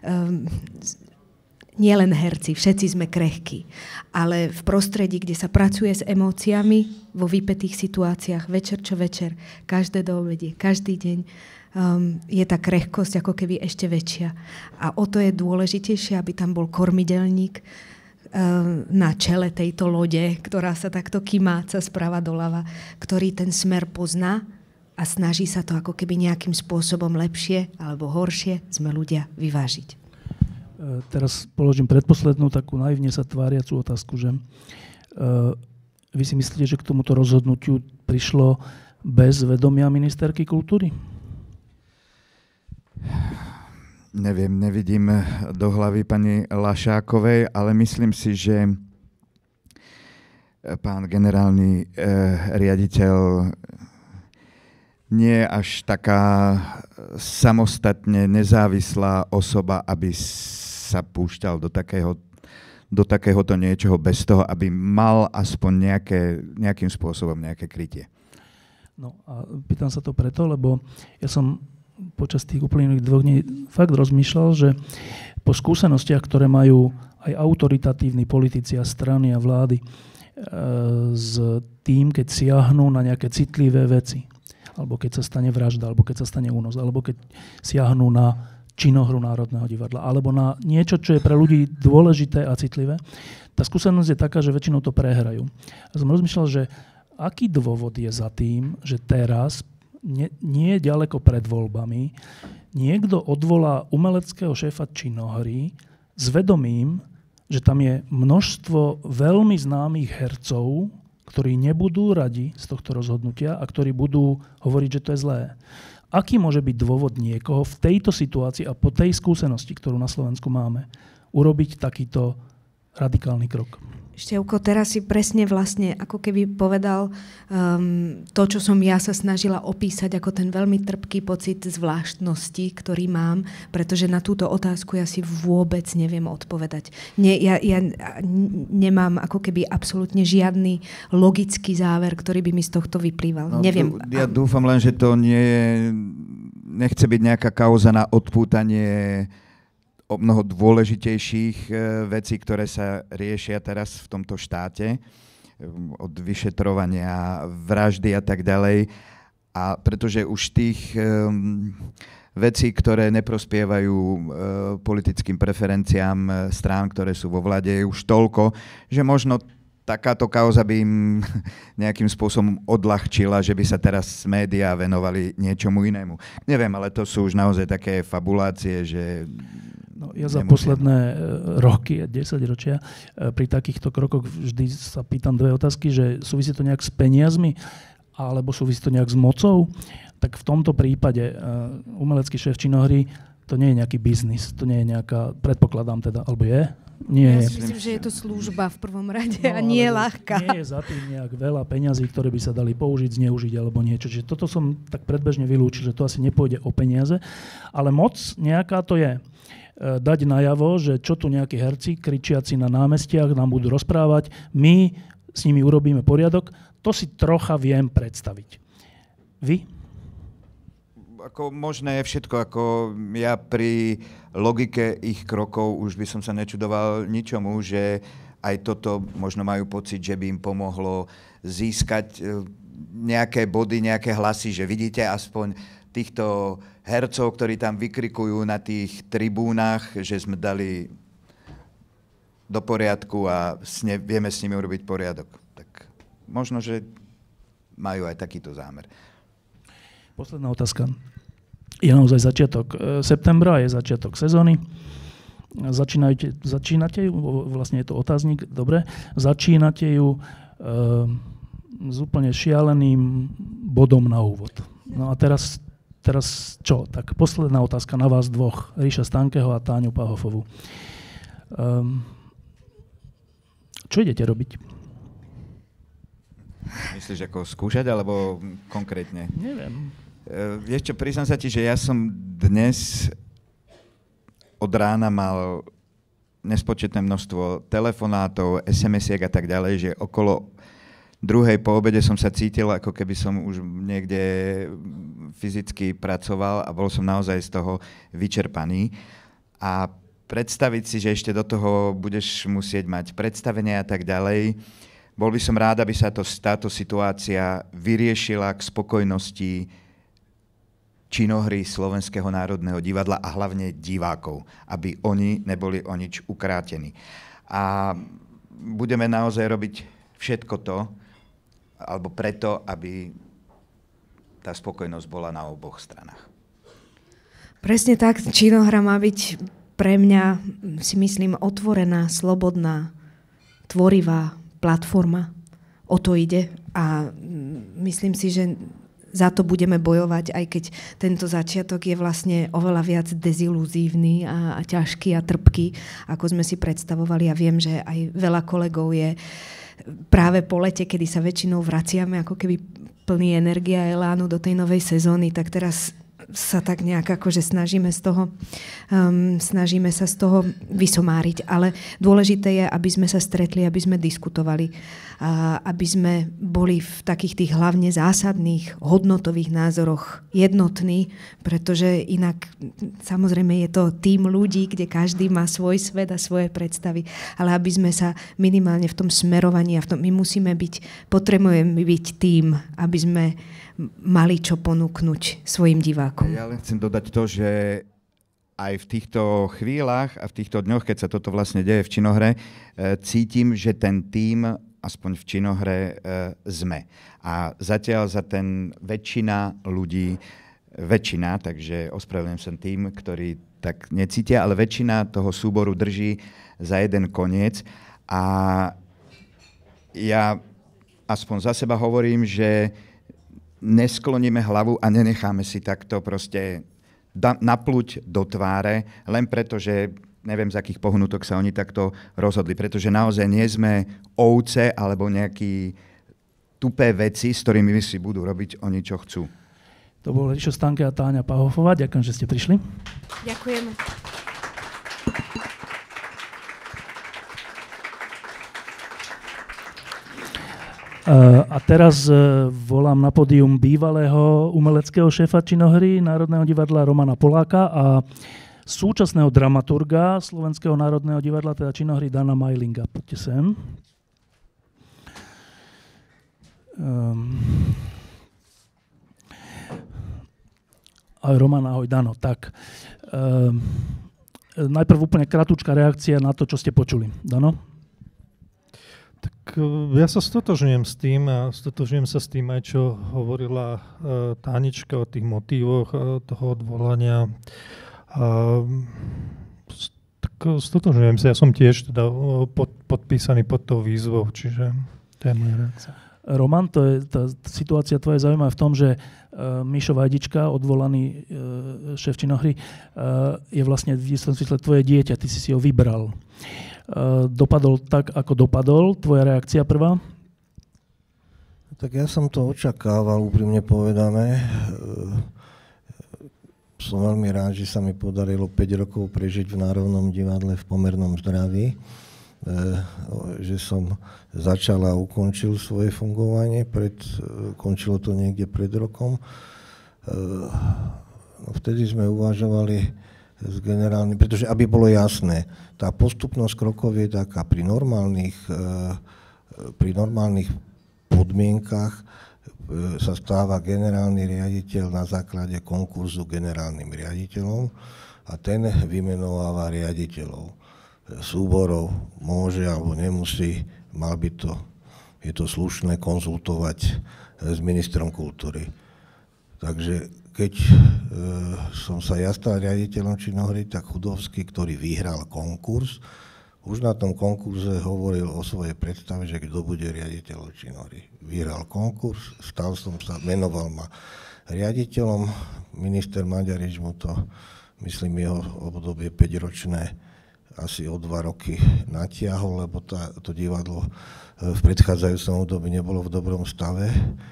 Nielen herci, všetci sme krehkí, ale v prostredí, kde sa pracuje s emóciami, vo vypätých situáciách, večer čo večer, každé do obede, každý deň, je tá krehkosť ako keby ešte väčšia. A o to je dôležitejšie, aby tam bol kormidelník na čele tejto lode, ktorá sa takto kymáca sprava doľava, ktorý ten smer pozná a snaží sa to ako keby nejakým spôsobom lepšie alebo horšie sme ľudia vyvážiť. Teraz položím predposlednú takú naivne sa tváriacu otázku, že vy si myslíte, že k tomuto rozhodnutiu prišlo bez vedomia ministerky kultúry? Neviem, nevidím do hlavy pani Lašákovej, ale myslím si, že pán generálny riaditeľ nie je až taká samostatne nezávislá osoba, aby sa púšťal do takéhoto niečoho bez toho, aby mal aspoň nejakým spôsobom nejaké krytie. No a pýtam sa to preto, lebo ja som počas tých uplynulých 2 dní fakt rozmýšľal, že po skúsenostiach, ktoré majú aj autoritatívni politici a strany a vlády s tým, keď siahnú na nejaké citlivé veci, alebo keď sa stane vražda, alebo keď sa stane únos, alebo keď siahnú na činohru Národného divadla, alebo na niečo, čo je pre ľudí dôležité a citlivé, tá skúsenosť je taká, že väčšinou to prehrajú. A som rozmýšľal, že aký dôvod je za tým, že teraz, nie ďaleko pred voľbami, niekto odvolá umeleckého šéfa činohry s vedomím, že tam je množstvo veľmi známych hercov, ktorí nebudú radi z tohto rozhodnutia a ktorí budú hovoriť, že to je zlé. Aký môže byť dôvod niekoho v tejto situácii a po tej skúsenosti, ktorú na Slovensku máme, urobiť takýto radikálny krok? Števko, teraz si presne vlastne ako keby povedal to, čo som ja sa snažila opísať ako ten veľmi trpký pocit zvláštnosti, ktorý mám, pretože na túto otázku ja si vôbec neviem odpovedať. Ja nemám ako keby absolútne žiadny logický záver, ktorý by mi z tohto vyplýval. No, neviem. Ja dúfam len, že to nechce byť nejaká kauza na odpútanie o mnoho dôležitejších vecí, ktoré sa riešia teraz v tomto štáte, od vyšetrovania, vraždy a tak ďalej. A pretože už tých vecí, ktoré neprospievajú politickým preferenciám strán, ktoré sú vo vláde, je už toľko, že možno takáto kauza by im nejakým spôsobom odľahčila, že by sa teraz médiá venovali niečomu inému. Neviem, ale to sú už naozaj také fabulácie, že... No, ja za posledné roky, 10 ročia, pri takýchto krokoch vždy sa pýtam dve otázky, že súvisí to nejak s peniazmi, alebo súvisí to nejak s mocou. Tak v tomto prípade umelecký šéf činohry, to nie je nejaký biznis, to nie je nejaká, predpokladám teda, alebo je? Nie. Ja si myslím, že je to služba v prvom rade a nie je ľahká. Nie je za tým nejak veľa peňazí, ktoré by sa dali použiť, zneužiť alebo niečo. Čiže toto som tak predbežne vylúčil, že to asi nepôjde o peniaze, ale moc nejaká to je. Dať najavo, že čo tu nejakí herci, kričiaci na námestiach nám budú rozprávať, my s nimi urobíme poriadok, to si trocha viem predstaviť. Vy? Ako možné je všetko, ako ja pri logike ich krokov už by som sa nečudoval ničomu, že aj toto možno majú pocit, že by im pomohlo získať nejaké body, nejaké hlasy, že vidíte aspoň týchto hercov, ktorí tam vykrikujú na tých tribúnach, že sme dali do poriadku a vieme s nimi urobiť poriadok. Tak možno, že majú aj takýto zámer. Posledná otázka. Je naozaj začiatok septembra, je začiatok sezóny. Začínate ju, vlastne je to otáznik, dobre, začínate ju s úplne šialeným bodom na úvod. No a teraz čo? Tak posledná otázka na vás dvoch, Ríša Stankeho a Táňu Pahofovú. Čo idete robiť? Myslíš ako skúšať, alebo konkrétne? Neviem. Vieš čo, priznám sa ti, že ja som dnes od rána mal nespočetné množstvo telefonátov, SMS-iek a tak ďalej, že okolo 2:00 po obede som sa cítil, ako keby som už niekde fyzicky pracoval a bol som naozaj z toho vyčerpaný. A predstaviť si, že ešte do toho budeš musieť mať predstavenie a tak ďalej, bol by som rád, aby sa táto situácia vyriešila k spokojnosti činohry Slovenského národného divadla a hlavne divákov, aby oni neboli o nič ukrátení. A budeme naozaj robiť všetko to, alebo preto, aby tá spokojnosť bola na oboch stranách. Presne tak, činohra má byť pre mňa, si myslím, otvorená, slobodná, tvorivá platforma. O to ide a myslím si, že za to budeme bojovať, aj keď tento začiatok je vlastne oveľa viac deziluzívny a ťažký a trpký, ako sme si predstavovali. Ja viem, že aj veľa kolegov je práve po lete, kedy sa väčšinou vraciame ako keby plný energie a elánu do tej novej sezóny, tak teraz sa tak nejak akože snažíme sa z toho vysomáriť. Ale dôležité je, aby sme sa stretli, aby sme diskutovali, aby sme boli v takých tých hlavne zásadných hodnotových názoroch jednotní, pretože inak samozrejme je to tím ľudí, kde každý má svoj svet a svoje predstavy, ale aby sme sa minimálne v tom smerovaní a my potrebujeme byť tím, aby sme mali čo ponúknuť svojim divákom. Ja len chcem dodať to, že aj v týchto chvíľach a v týchto dňoch, keď sa toto vlastne deje v Činohre, cítim, že ten tím, aspoň v Činohre, sme. A zatiaľ za ten väčšina ľudí, takže ospravedlňujem sa tým, ktorí tak necítia, ale väčšina toho súboru drží za jeden koniec. A ja aspoň za seba hovorím, že neskloníme hlavu a nenecháme si takto proste napluť do tváre, len preto, že neviem, z akých pohnutok sa oni takto rozhodli, pretože naozaj nie sme ovce alebo nejaké tupé veci, s ktorými si budú robiť oni, čo chcú. To bol Rišo Stanke a Táňa Pahofová. Ďakujem, že ste prišli. Ďakujem. A teraz volám na pódium bývalého umeleckého šéfa Činohry, Národného divadla Romana Poláka a súčasného dramaturga Slovenského národného divadla, teda Činohry, Dana Majlinga. Poďte sem. Ahoj Roman, ahoj Dano. Tak, najprv úplne kratučká reakcia na to, čo ste počuli. Dano? Tak ja sa stotožňujem s tým a stotožňujem sa s tým aj, čo hovorila Tánička o tých motívoch toho odvolania. Tak stotožňujem sa, ja som tiež teda podpísaný pod tou výzvou, čiže to je moja reakcia. Roman, tá situácia tvoja je zaujímavá v tom, že Mišo Vajdička, odvolaný šéf Činohry, je vlastne v istom smysle tvoje dieťa, ty si ho vybral. Dopadol tak, ako dopadol? Tvoja reakcia prvá? Tak ja som to očakával, úprimne povedané. Som veľmi rád, že sa mi podarilo 5 rokov prežiť v Národnom divadle v pomernom zdraví. Že som začal a ukončil svoje fungovanie. Končilo to niekde pred rokom. Vtedy sme uvažovali s generálnym, pretože aby bolo jasné, tá postupnosť krokov je taká, pri normálnych podmienkach sa stáva generálny riaditeľ na základe konkurzu generálnym riaditeľom a ten vymenováva riaditeľov súborov, môže alebo nemusí, je to slušné konzultovať s ministrom kultúry. Takže keď som sa ja stal riaditeľom Činohry, tak Chudovský, ktorý vyhral konkurs, už na tom konkurze hovoril o svojej predstave, že kto bude riaditeľom Činohry. Vyhral konkurs, menoval ma riaditeľom, minister Maďarič mu to, myslím, jeho obdobie 5-ročné asi o 2 roky natiahol, lebo to divadlo v predchádzajúcom období nebolo v dobrom stave.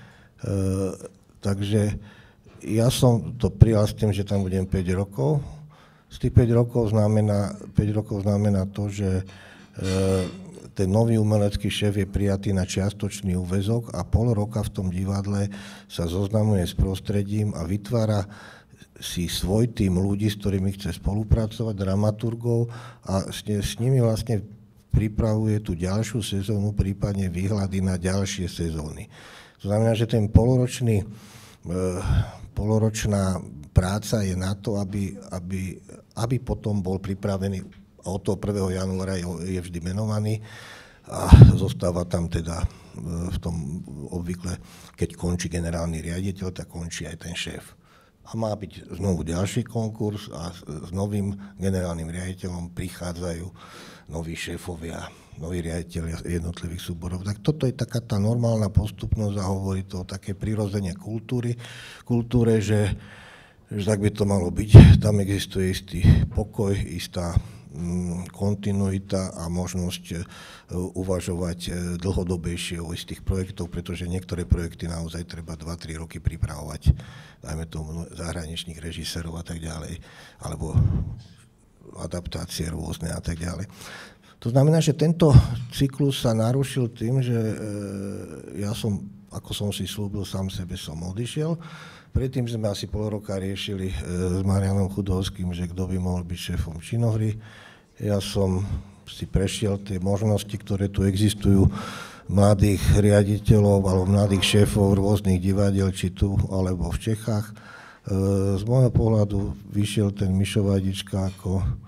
Takže ja som to prijal s tým, že tam budem 5 rokov. Z tých 5 rokov znamená to, že ten nový umelecký šéf je prijatý na čiastočný úväzok a pol roka v tom divadle sa zoznamuje s prostredím a vytvára si svoj tím ľudí, s ktorými chce spolupracovať, dramaturgov a s nimi vlastne pripravuje tú ďalšiu sezónu, prípadne výhľady na ďalšie sezóny. To znamená, že ten poloročná práca je na to, aby potom bol pripravený, od toho 1. januára je vždy menovaný a zostáva tam teda v tom obvykle, keď končí generálny riaditeľ, tak končí aj ten šéf. A má byť znovu ďalší konkurs a s novým generálnym riaditeľom prichádzajú noví šéfovia, noví riaditeľia jednotlivých súborov. Tak toto je taká tá normálna postupnosť a hovorí to o také prirodzene kultúre, že tak by to malo byť. Tam existuje istý pokoj, istá kontinuita a možnosť uvažovať dlhodobejšie o istých projektov, pretože niektoré projekty naozaj treba 2-3 roky pripravovať, dajme tomu zahraničných režisérov a tak ďalej, alebo adaptácie rôzne a tak ďalej. To znamená, že tento cyklus sa narušil tým, že ja som, ako som si slúbil sám sebe, som odišiel. Predtým sme asi pol roka riešili s Marianom Chudovským, že kto by mohol byť šéfom činohry. Ja som si prešiel tie možnosti, ktoré tu existujú, mladých riaditeľov alebo mladých šéfov rôznych divadiel, či tu alebo v Čechách. Z môjho pohľadu vyšiel ten Mišo Vajdička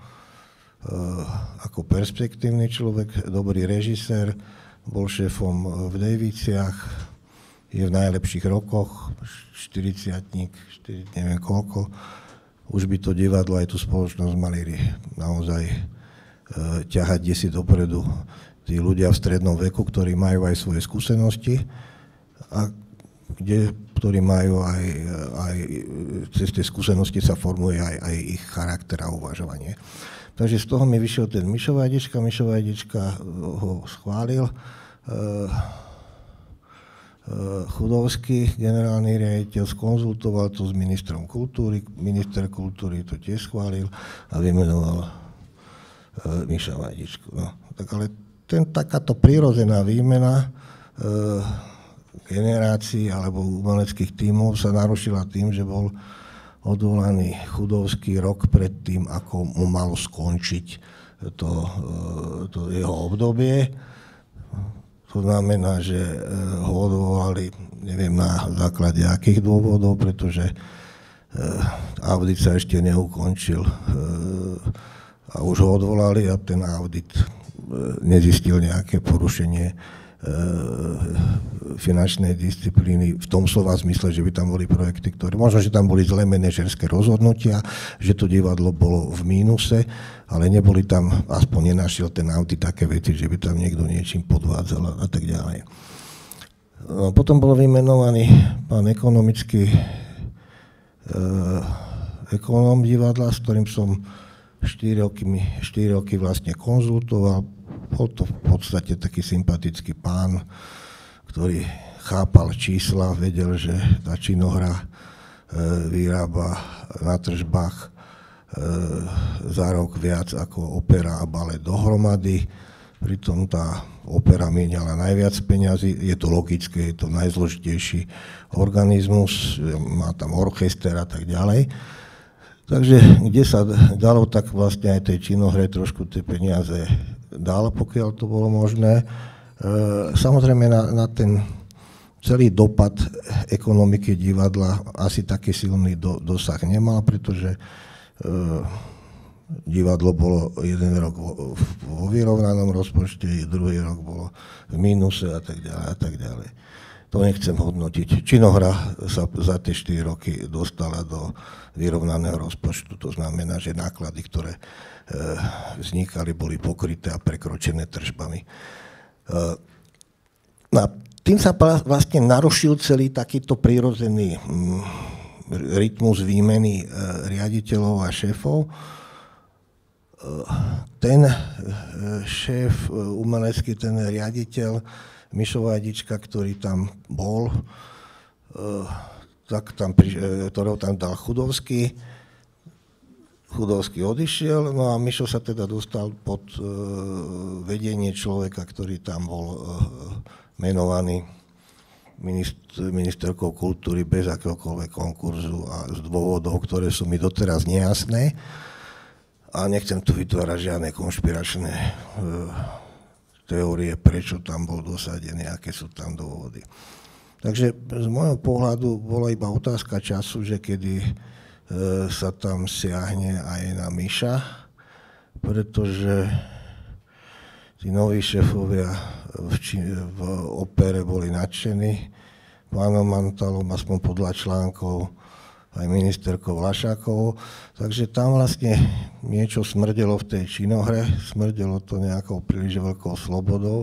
ako perspektívny človek, dobrý režisér, bol šéfom v Dejviciach, je v najlepších rokoch, 40-tník, neviem koľko. Už by to divadlo aj tú spoločnosť mali naozaj ťahať desi dopredu. Tí ľudia v strednom veku, ktorí majú aj svoje skúsenosti a ktorí majú aj cez tie skúsenosti sa formuje aj ich charakter a uvažovanie. Takže z toho mi vyšiel ten Mišo Vajdička. Mišo Vajdička ho schválil. Chudovský, generálny riaditeľ, skonzultoval to s ministrom kultúry, minister kultúry to tiež schválil a vymenoval Miša Vajdičku. No. Tak ale takáto prirodzená výmena generácií alebo umeleckých tímov sa narušila tým, že bol odvolaný Chudovský rok pred tým, ako mu malo skončiť to jeho obdobie. To znamená, že ho odvolali, neviem na základe akých dôvodov, pretože audit sa ešte neukončil a už ho odvolali a ten audit nezistil nejaké porušenie finančnej disciplíny v tom slova zmysle, že by tam boli projekty, ktoré, možno, že tam boli zlé manažerské rozhodnutia, že to divadlo bolo v mínuse, ale neboli tam, aspoň nenašiel ten audit také veci, že by tam niekto niečím podvádzal a tak ďalej. No, potom bol vymenovaný pán ekonomický ekonóm divadla, s ktorým som 4 roky vlastne konzultoval. Bol to v podstate taký sympatický pán, ktorý chápal čísla, vedel, že tá činohra vyrába na tržbách za rok viac ako opera a balet dohromady. Pritom tá opera míňala najviac peňazí, je to logické, je to najzložitejší organizmus, má tam orchester a tak ďalej. Takže kde sa dalo, tak vlastne aj tej činohre trošku tie peniaze dal, pokiaľ to bolo možné. Samozrejme na ten celý dopad ekonomiky divadla asi taký silný dosah nemal, pretože divadlo bolo jeden rok vo vyrovnanom rozpočte, druhý rok bolo v mínuse a tak ďalej a tak ďalej. To nechcem hodnotiť. Činohra sa za tie 4 roky dostala do vyrovnaného rozpočtu, to znamená, že náklady, ktoré vznikali, boli pokryté a prekročené tržbami. A tým sa vlastne narušil celý takýto prirodzený rytmus výmeny riaditeľov a šéfov. Ten šéf umelecký, ten riaditeľ Mišo Vajdička, ktorý tam bol, ktorého tam dal Chudovský. Chudovský odišiel, no a Mišo sa teda dostal pod vedenie človeka, ktorý tam bol menovaný ministerkou kultúry bez akéhokoľvek konkurzu a z dôvodov, ktoré sú mi doteraz nejasné. A nechcem tu vytvárať žiadne konšpiračné teórie, prečo tam bol dosadený, aké sú tam dôvody. Takže z môjho pohľadu bola iba otázka času, že kedy sa tam siahne aj na Miša, pretože tí noví šéfovia v opere boli nadšení pánom Mantalom, aspoň podľa článkov, aj ministerkou Vlašákovou. Takže tam vlastne niečo smrdelo v tej činohre, smrdelo to nejakou príliš veľkou slobodou.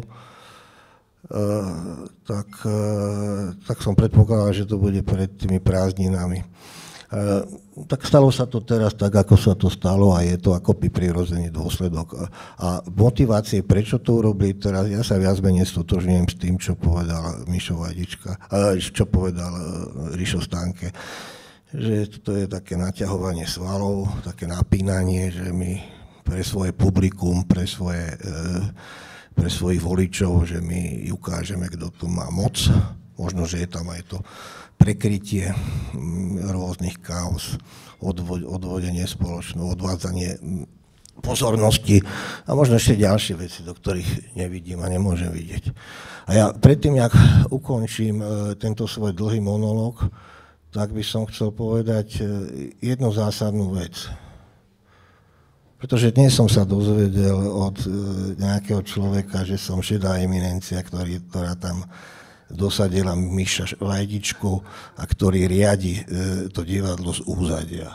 Tak som predpokladal, že to bude pred tými prázdninami. Tak stalo sa to teraz tak, ako sa to stalo a je to akoby prirodzený dôsledok. A motivácie, prečo to urobili teraz, ja sa viac menej stotožňujem s tým, čo povedal Mišo Vajdička, čo povedal Rišo Stanke, že to je také naťahovanie svalov, také napínanie, že my pre svoje publikum, pre svojich voličov, že my ukážeme, kto tu má moc. Možno, že je tam aj to prekrytie rôznych kauz, odvodenie spoločného, odvádzanie pozornosti a možno ešte ďalšie veci, do ktorých nevidím a nemôžem vidieť. A ja predtým, jak ukončím tento svoj dlhý monológ, tak by som chcel povedať jednu zásadnú vec. Pretože dnes som sa dozvedel od nejakého človeka, že som šedá eminencia, ktorá tam dosadila Miša Vajdičku a ktorý riadi to divadlo z úzadia.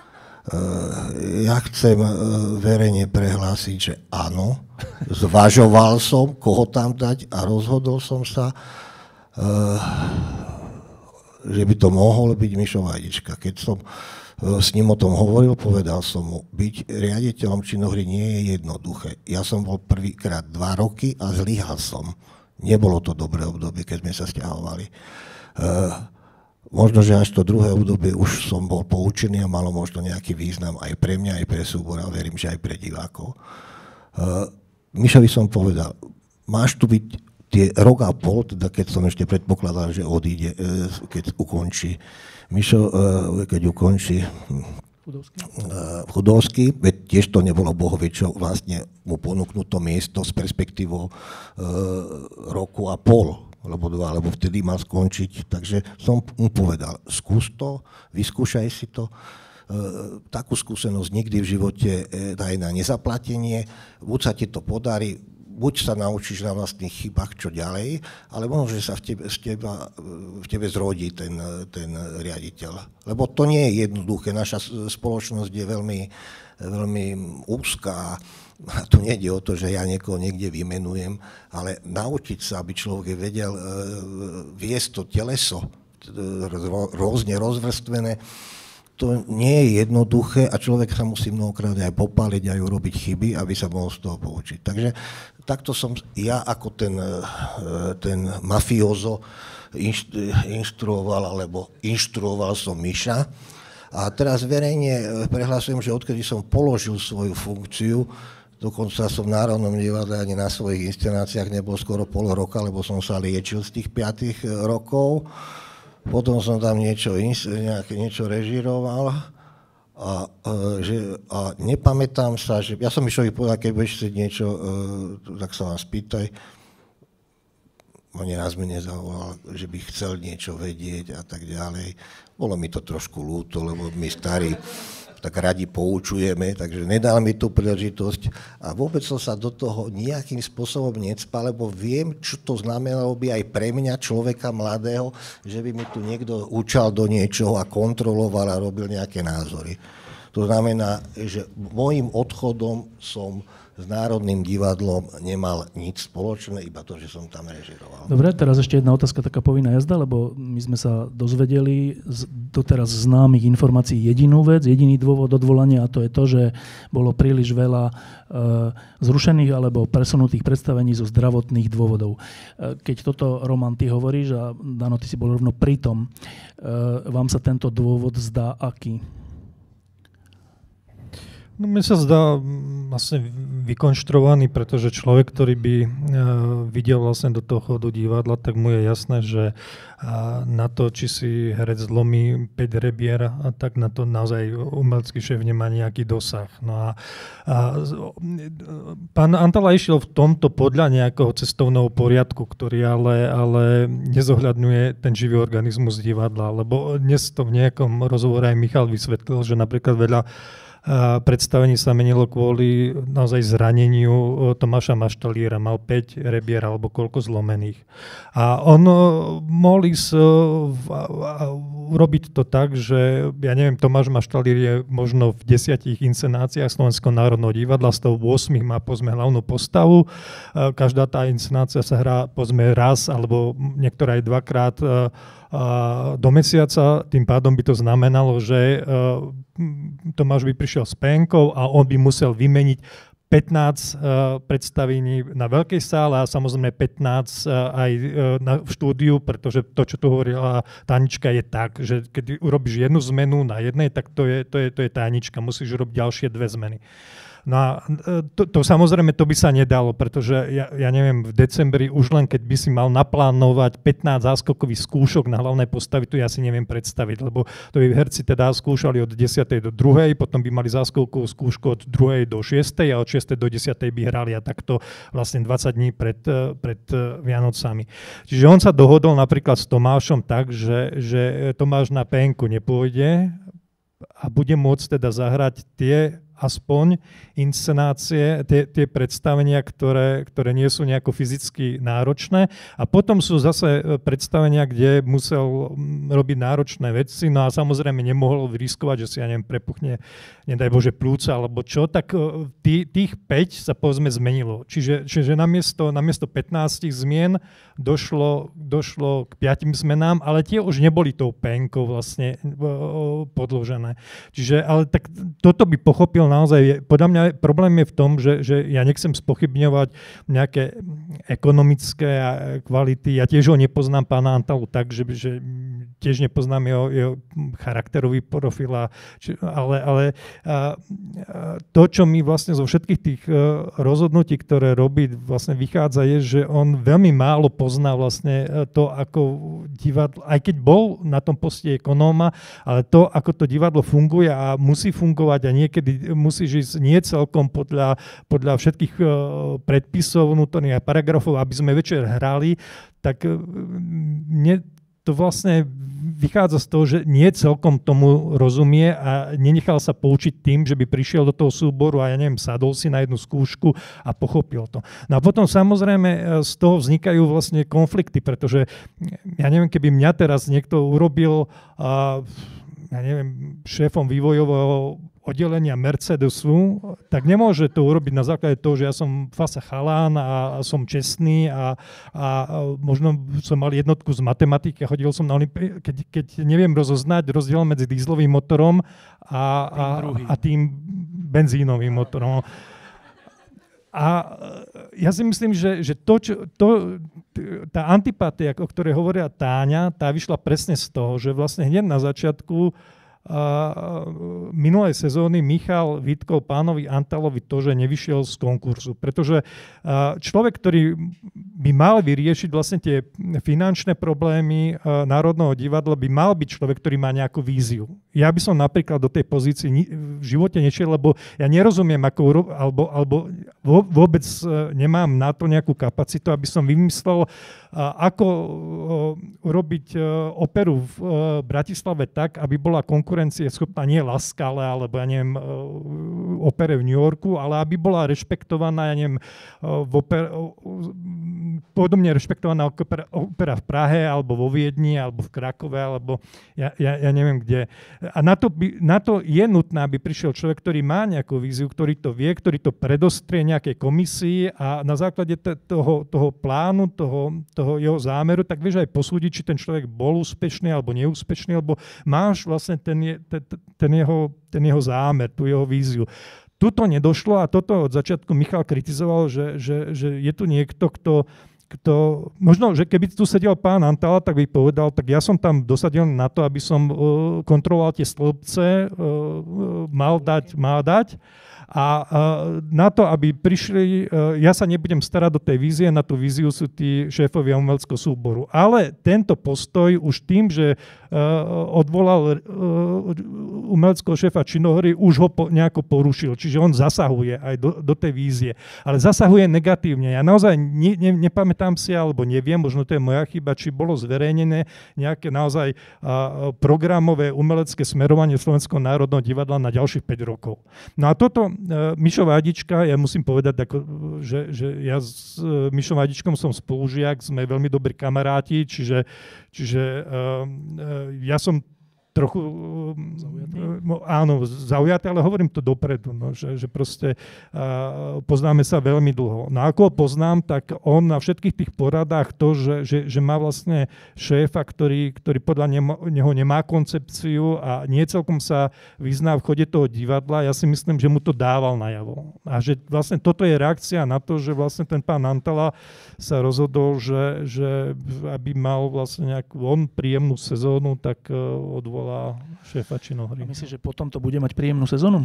Ja chcem verejne prehlásiť, že áno, zvažoval som, koho tam dať a rozhodol som sa, že by to mohol byť Mišo Vajdička. Keď som s ním o tom hovoril, povedal som mu, byť riaditeľom činohry nie je jednoduché. Ja som bol prvýkrát 2 roky a zlyhal som. Nebolo to dobré obdobie, keď sme sa sťahovali. Možno, že až to druhé obdobie už som bol poučený a malo možno nejaký význam aj pre mňa, aj pre súbor a verím, že aj pre divákov. Mišovi som povedal, máš tu byť tie rok a pol, teda keď som ešte predpokladal, že odíde, keď ukončí. Mišo, keď ukončí Chudovský, veď tiež to nebolo bohovie, čo vlastne mu ponúknuto miesto s perspektívou roku a pol, alebo 2, alebo vtedy mal skončiť. Takže som mu povedal, skús to, vyskúšaj si to. Takú skúsenosť nikdy v živote daj na nezaplatenie, buď sa ti to podarí, buď sa naučíš na vlastných chybách, čo ďalej, ale možno, že sa v tebe zrodí ten riaditeľ. Lebo to nie je jednoduché. Naša spoločnosť je veľmi úzká. A tu nejde o to, že ja niekoho niekde vymenujem, ale naučiť sa, aby človek vedel viesť to teleso, rôzne rozvrstvené, to nie je jednoduché a človek sa musí mnohokrát aj popáliť, aj urobiť chyby, aby sa mohol z toho poučiť. Takže takto som ja ako ten mafiozo inštruoval som Miša. A teraz verejne prehlasujem, že odkedy som položil svoju funkciu, dokonca som v Národnom divadle ani na svojich inscenáciách nebol skoro pol roka, lebo som sa liečil z tých 5 rokov. Potom som tam niečo režíroval a nepamätám sa, že ja som Mišovi povedal, keď budeš chcieť niečo, tak sa vás spýtaj. On raz mi nezavolal, že by chcel niečo vedieť a tak ďalej. Bolo mi to trošku ľúto, lebo my starí tak radi poučujeme, takže nedal mi tú príležitosť a vôbec som sa do toho nejakým spôsobom necpal, lebo viem, čo to znamenalo by aj pre mňa, človeka mladého, že by mi tu niekto učal do niečoho a kontroloval a robil nejaké názory. To znamená, že môjim odchodom som s Národným divadlom nemal nič spoločné, iba to, že som tam režiroval. Dobre, teraz ešte jedna otázka, taká povinná jazda, lebo my sme sa dozvedeli z doteraz známych informácií jedinú vec, jediný dôvod odvolania, a to je to, že bolo príliš veľa zrušených alebo presunutých predstavení zo zdravotných dôvodov. Keď toto, Roman, ty hovoríš, a Dano, ty si bol rovno pri tom, vám sa tento dôvod zdá aký? No, mne sa zdá vlastne vykonštruovaný, pretože človek, ktorý by videl vlastne do toho chodu divadla, tak mu je jasné, že na to, či si herec zlomí 5 rebier, tak na to naozaj umelecký šéf nemá nejaký dosah. No a pán Antala išiel v tomto podľa nejakého cestovného poriadku, ktorý ale nezohľadňuje ten živý organizmus divadla, lebo dnes to v nejakom rozhovore aj Michal vysvetlil, že napríklad veľa predstavení sa menilo kvôli naozaj zraneniu Tomáša Maštalíra. Mal 5 rebier alebo koľko zlomených. A on mohol ísť urobiť to tak, že ja neviem, Tomáš Maštalír je možno v 10 inscenáciách Slovenského národného divadla, z toho 8 má povedzme hlavnú postavu. Každá tá inscenácia sa hrá povedzme raz alebo niektorá aj dvakrát do mesiaca, tým pádom by to znamenalo, že Tomáš by prišiel s penkou a on by musel vymeniť 15 predstavení na veľkej sále a samozrejme 15 aj v štúdiu, pretože to, čo tu hovorila Tánička, je tak, že keď urobíš jednu zmenu na jednej, tak to je Tánička, musíš urobiť ďalšie 2 zmeny. No a to samozrejme to by sa nedalo, pretože ja neviem, v decembri už len keď by si mal naplánovať 15 záskokových skúšok na hlavnej postavy, to ja si neviem predstaviť, lebo to by herci teda skúšali od 10. do 2., potom by mali záskokovú skúšku od 2. do 6. a od 6. do 10. by hrali a takto vlastne 20 dní pred Vianocami. Čiže on sa dohodol napríklad s Tomášom tak, že Tomáš na penku nepôjde a bude môcť teda zahrať tie aspoň inscenácie, tie predstavenia, ktoré nie sú nejako fyzicky náročné. A potom sú zase predstavenia, kde musel robiť náročné veci, no a samozrejme nemohol riskovať, že si, ja neviem, prepuchne, nedaj Bože, plúca alebo čo, tak tých 5 sa povedzme zmenilo. Čiže namiesto 15 zmien došlo k 5 zmenám, ale tie už neboli tou penkou vlastne podložené. Čiže, ale tak toto by pochopil naozaj, podľa mňa problém je v tom, že ja nechcem spochybňovať nejaké ekonomické kvality. Ja tiež ho nepoznám, pána Antalu, tak, že tiež nepoznám jeho charakterový profil, ale to, čo mi vlastne zo všetkých tých rozhodnutí, ktoré robí, vlastne vychádza, je, že on veľmi málo pozná vlastne to, ako divadlo, aj keď bol na tom poste ekonóma, ale to, ako to divadlo funguje a musí fungovať a niekedy musíš ísť nie celkom podľa všetkých predpisov vnútorných a paragrafov, aby sme večer hrali, tak to vlastne vychádza z toho, že nie celkom tomu rozumie a nenechal sa poučiť tým, že by prišiel do toho súboru a ja neviem, sadol si na jednu skúšku a pochopil to. No a potom samozrejme z toho vznikajú vlastne konflikty, pretože ja neviem, keby mňa teraz niekto urobil ja neviem, šéfom vývojového oddelenia Mercedesu, tak nemôže to urobiť na základe toho, že ja som fasa chalán a som čestný a možno som mal jednotku z matematiky a chodil som na Olympiádu, keď neviem rozoznať rozdiel medzi dieselovým motorom a tým benzínovým motorom. A ja si myslím, že tá antipatia, o ktorej hovoria Táňa, tá vyšla presne z toho, že vlastne hneď na začiatku minulej sezóny Michal vytkol pánovi Antalovi to, že nevyšiel z konkurzu. Pretože človek, ktorý by mal vyriešiť vlastne tie finančné problémy Národného divadla, by mal byť človek, ktorý má nejakú víziu. Ja by som napríklad do tej pozícii v živote nešiel, lebo ja nerozumiem, alebo vôbec nemám na to nejakú kapacitu, aby som vymyslel, ako urobiť operu v Bratislave tak, aby bola konkurencieschopná nie La Scale, alebo ja neviem, opere v New Yorku, ale aby bola rešpektovaná, ja neviem, podobne rešpektovaná opera v Prahe, alebo vo Viedni, alebo v Krakove, alebo ja neviem kde. A na to je nutné, aby prišiel človek, ktorý má nejakú víziu, ktorý to vie, ktorý to predostrie nejakej komisii a na základe toho plánu, toho jeho zámeru, tak vieš aj posúdiť, či ten človek bol úspešný alebo neúspešný, lebo máš vlastne ten jeho zámer, tú jeho víziu. Tuto nedošlo a toto od začiatku Michal kritizoval, že je tu niekto, kto možno, že keby tu sedel pán Antala, tak by povedal, tak ja som tam dosadil na to, aby som kontroloval tie stĺpce, mal dať. A na to, aby prišli, ja sa nebudem starať do tej vízie, na tú víziu sú tí šéfovia umeleckého súboru. Ale tento postoj už tým, že odvolal umeleckého šéfa činohry, už ho nejako porušil. Čiže on zasahuje aj do tej vízie. Ale zasahuje negatívne. Ja naozaj nepamätám nepamätám si, alebo neviem, možno to je moja chyba, či bolo zverejnené nejaké naozaj programové umelecké smerovanie Slovenského národného divadla na ďalších 5 rokov. No a toto Mišo Vádička, ja musím povedať, že ja s Mišom Vádičkom som spolužiak, sme veľmi dobrí kamaráti, čiže ja som trochu zaujatý, ale hovorím to dopredu, no, že proste poznáme sa veľmi dlho. No ako ho poznám, tak on na všetkých tých poradách to, že má vlastne šéfa, ktorý podľa neho nemá koncepciu a nie celkom sa vyzná v chode toho divadla, ja si myslím, že mu to dával najavo. A že vlastne toto je reakcia na to, že vlastne ten pán Antala sa rozhodol, že aby mal vlastne nejakú príjemnú sezónu, tak odvolal šéfa činohry. A myslíš, že potom to bude mať príjemnú sezónu?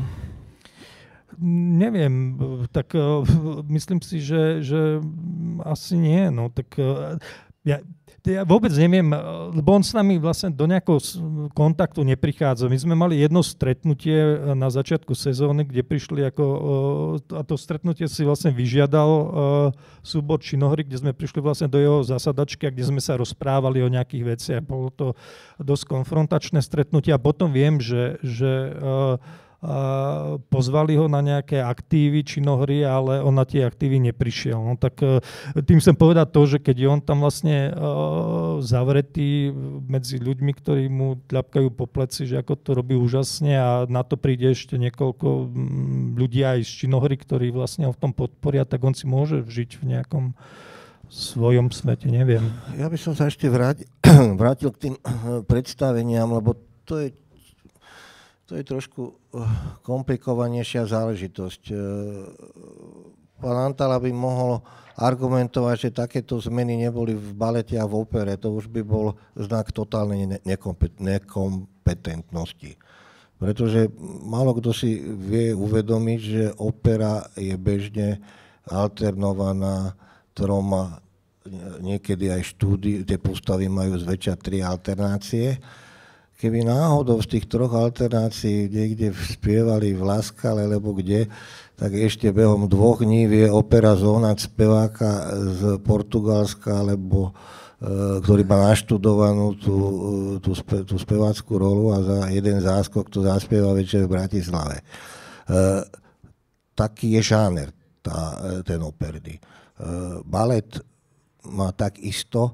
Neviem, tak myslím si, že asi nie. No, tak ja vôbec neviem, lebo on s nami vlastne do nejakého kontaktu neprichádza. My sme mali jedno stretnutie na začiatku sezóny, kde prišli a to stretnutie si vlastne vyžiadal súbor činohry, kde sme prišli vlastne do jeho zasadačky, kde sme sa rozprávali o nejakých veciach. Bolo to dosť konfrontačné stretnutie a potom viem, že pozvali ho na nejaké aktívy činohry, ale on na tie aktívy neprišiel. No tak tým chcem povedať to, že keď je on tam vlastne zavretý medzi ľuďmi, ktorí mu tľapkajú po pleci, že ako to robí úžasne a na to príde ešte niekoľko ľudí aj z činohry, ktorí vlastne ho v tom podporia, tak on si môže žiť v nejakom svojom svete, neviem. Ja by som sa ešte vrátil k tým predstaveniam, lebo to je trošku komplikovanejšia záležitosť. Pán Antala by mohol argumentovať, že takéto zmeny neboli v balete a v opere. To už by bol znak totálnej nekompetentnosti. Pretože málo kto si vie uvedomiť, že opera je bežne alternovaná 3, niekedy aj tie postavy majú zväčša 3 alternácie. Keby náhodou z tých 3 alternácií niekde spievali v Laskale, alebo kde, tak ešte behom 2 dní vie opera zohnať speváka z Portugalska, alebo ktorý má naštudovanú tú speváckú rolu a za jeden záskok to zaspieva večer v Bratislave. Taký je žáner ten operný. Balet má takisto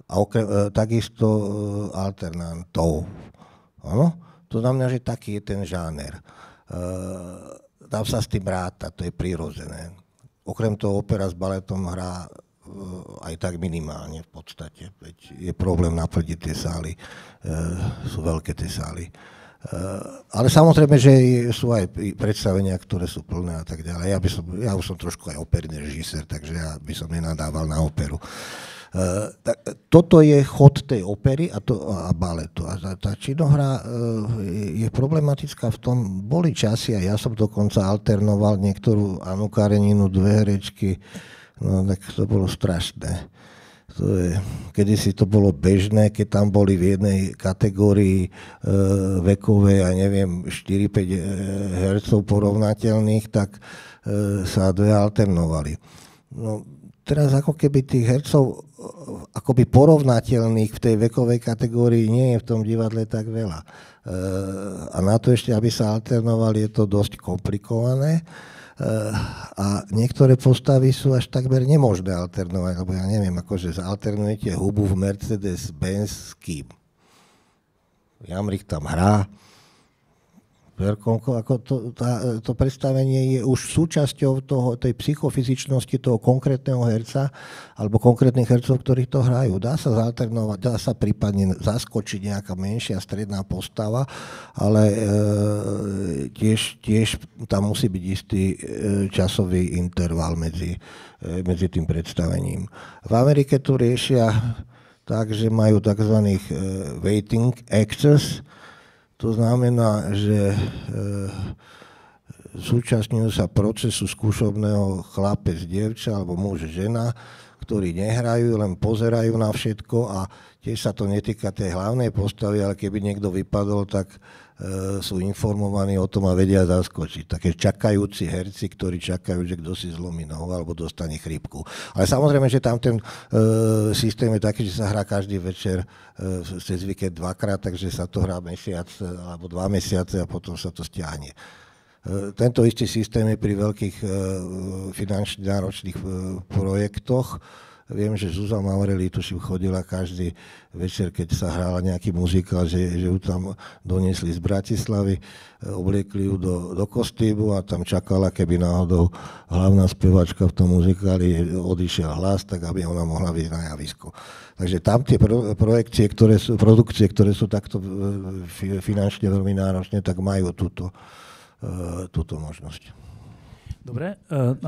alternantov. Áno? To znamená, že taký je ten žáner. Tam sa s tým ráta, to je prirodzené. Okrem toho opera s baletom hrá aj tak minimálne v podstate. Veď je problém naplniť tie sály, sú veľké tie sály. Ale samozrejme, že sú aj predstavenia, ktoré sú plné a tak ďalej. Ja už som trošku aj operný režisér, takže ja by som nenadával na operu. Toto je chod tej opery a baletu. A tá činohra je problematická v tom, boli časy, a ja som dokonca alternoval niektorú Anu Kareninu, 2 herečky, no tak to bolo strašné. Kedysi to bolo bežné, keď tam boli v jednej kategórii vekovej, ja neviem, 4-5 hercov porovnateľných, tak sa 2 alternovali. No, teraz ako keby tých hercov akoby porovnateľných v tej vekovej kategórii nie je v tom divadle tak veľa. A na to ešte, aby sa alternovali, je to dosť komplikované. A niektoré postavy sú až takmer nemožné alternovať, lebo ja neviem, akože zalternujete hubu v Mercedes-Benz s kým. Jamrich tam hrá, Verkonko, ako to predstavenie je už súčasťou tej psychofyzičnosti toho konkrétneho herca alebo konkrétnych hercov, ktorí to hrajú. Dá sa zalternovať, dá sa prípadne zaskočiť nejaká menšia stredná postava, ale tiež tam musí byť istý časový interval medzi tým predstavením. V Amerike to riešia tak, že majú tzv. Waiting actors. To znamená, že zúčastňujú sa procesu skúšobného chlapec, dievča alebo muž, žena, ktorí nehrajú, len pozerajú na všetko a tiež sa to netýka tej hlavnej postavy, ale keby niekto vypadol, tak sú informovaní o tom a vedia zaskočiť. Také čakajúci herci, ktorí čakajú, že kto si zlomí nohu alebo dostane chrípku. Ale samozrejme, že tam ten systém je taký, že sa hrá každý večer cez víkend dvakrát, takže sa to hrá mesiac alebo 2 mesiace a potom sa to stiahne. Tento istý systém je pri veľkých finančne náročných projektoch. Viem, že Zuzana Maurelli tuším chodila každý večer, keď sa hrála nejaký muzikál, že ju tam doniesli z Bratislavy, obliekli ju do kostýmu a tam čakala, keby náhodou hlavná spevačka v tom muzikáli odišiel hlas, tak aby ona mohla byť na javisku. Takže tam tie produkcie, ktoré sú takto finančne veľmi náročné, tak majú túto možnosť. Dobre.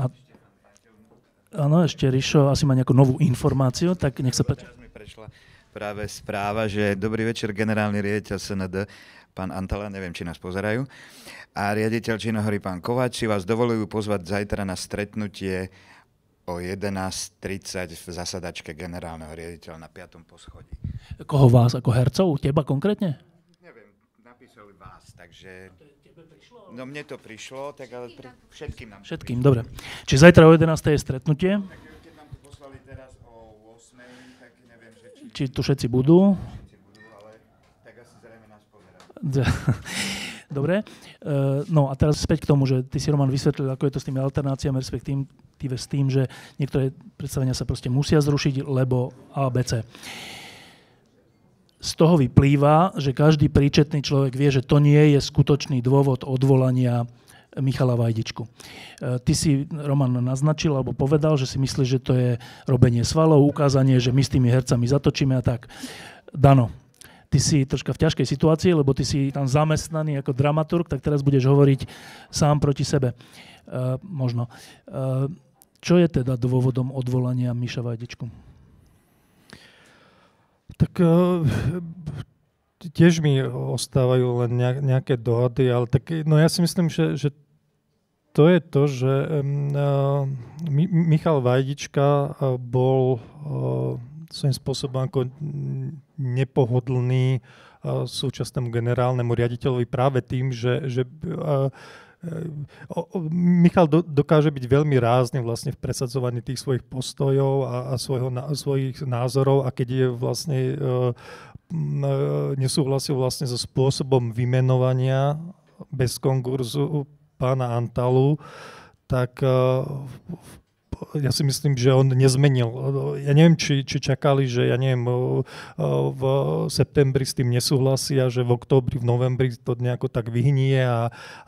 Áno, ešte Rišo asi má nejakú novú informáciu, tak nech sa páči. Teraz mi prešla práve správa, že dobrý večer, generálny riaditeľ SND, pán Antala, neviem, či nás pozerajú, a riaditeľ Činohory, pán Kováč, si vás dovolujú pozvať zajtra na stretnutie o 11:30 v zasadačke generálneho riaditeľa na 5. poschodí. Koho vás, ako hercov? Teba konkrétne? Neviem, napísali vás, takže... No mne to prišlo, tak ale všetkým nám. Všetkým, dobre. Čiže zajtra o 11. je stretnutie. Keď nám to poslali teraz o 8, tak neviem, že či tu všetci budú. Ale tak asi zrejme nás pozerajú. Dobre. No a teraz späť k tomu, že ty si, Roman, vysvetlil, ako je to s tými alternáciami, respektíve s tým, že niektoré predstavenia sa proste musia zrušiť, lebo ABC. Z toho vyplýva, že každý príčetný človek vie, že to nie je skutočný dôvod odvolania Michala Vajdičku. Ty si, Roman, naznačil alebo povedal, že si myslíš, že to je robenie svalov, ukázanie, že my s tými hercami zatočíme a tak. Dano, ty si troška v ťažkej situácii, lebo ty si tam zamestnaný ako dramaturg, tak teraz budeš hovoriť sám proti sebe. Možno. Čo je teda dôvodom odvolania Miša Vajdičku? Tak tiež mi ostávajú len nejaké dohady, ale tak, no ja si myslím, že to je to, že Michal Vajdička bol svojím spôsobom ako nepohodlný súčasnému generálnemu riaditeľovi práve tým, že Michal dokáže byť veľmi rázny vlastne v presadzovaní tých svojich postojov a svojich názorov, a keď je vlastne nesúhlasil vlastne so spôsobom vymenovania bez konkurzu pána Antalu, tak ja si myslím, že on nezmenil. Ja neviem, či čakali, že v septembri s tým nesúhlasia, že v októbri, v novembri to nejako tak vyhnie a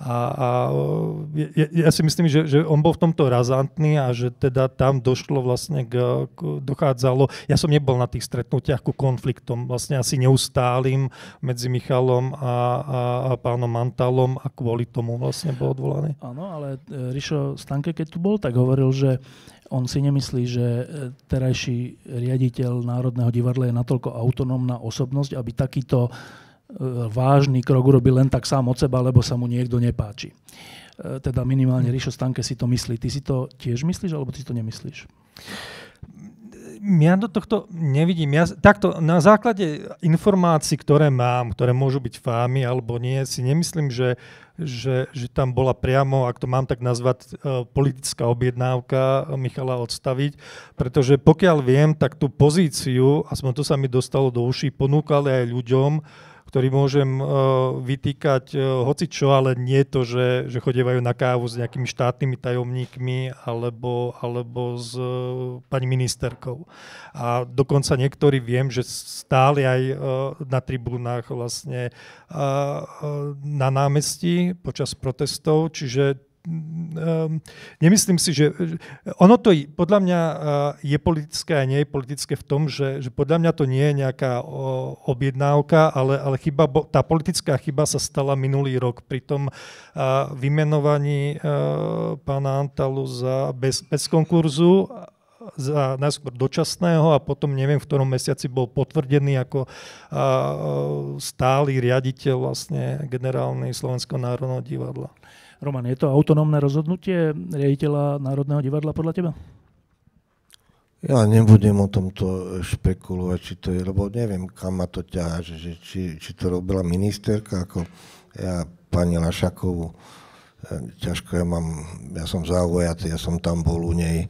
ja si myslím, že on bol v tomto razantný a že teda tam došlo vlastne dochádzalo, ja som nebol na tých stretnutiach ku konfliktom, vlastne asi neustálym medzi Michalom a pánom Antalom a kvôli tomu vlastne bol odvolaný. Áno, ale Rišo Stanke, keď tu bol, tak hovoril, že on si nemyslí, že terajší riaditeľ Národného divadla je natoľko autonómna osobnosť, aby takýto vážny krok urobil len tak sám od seba, lebo sa mu niekto nepáči. Teda minimálne Rišo Stanke si to myslí. Ty si to tiež myslíš, alebo ty si to nemyslíš? Ja do tohto nevidím. Ja takto na základe informácií, ktoré mám, ktoré môžu byť fámy alebo nie, si nemyslím, že tam bola priamo, ak to mám tak nazvať, politická objednávka Michala odstaviť, pretože pokiaľ viem, tak tú pozíciu, aspoň to sa mi dostalo do uší, ponúkali aj ľuďom, ktorý môžem vytýkať hocičo, ale nie to, že chodievajú na kávu s nejakými štátnymi tajomníkmi alebo s pani ministerkou. A dokonca niektorí viem, že stáli aj na tribúnach vlastne na námestí počas protestov, čiže nemyslím si, že ono to podľa mňa je politické a nie je politické v tom, že podľa mňa to nie je nejaká objednávka, ale tá politická chyba sa stala minulý rok pri tom vymenovaní pána Antalu bez konkurzu, za najskôr dočasného a potom neviem, v ktorom mesiaci bol potvrdený ako stály riaditeľ vlastne generálnej Slovenského národného divadla. Roman, je to autonómne rozhodnutie riaditeľa Národného divadla podľa teba? Ja nebudem o tomto špekulovať, či to je, lebo neviem, kam ma to ťahá, že či to robila ministerka, ako ja pani Lašakovú, ťažko ja som zaujatý, ja som tam bol u nej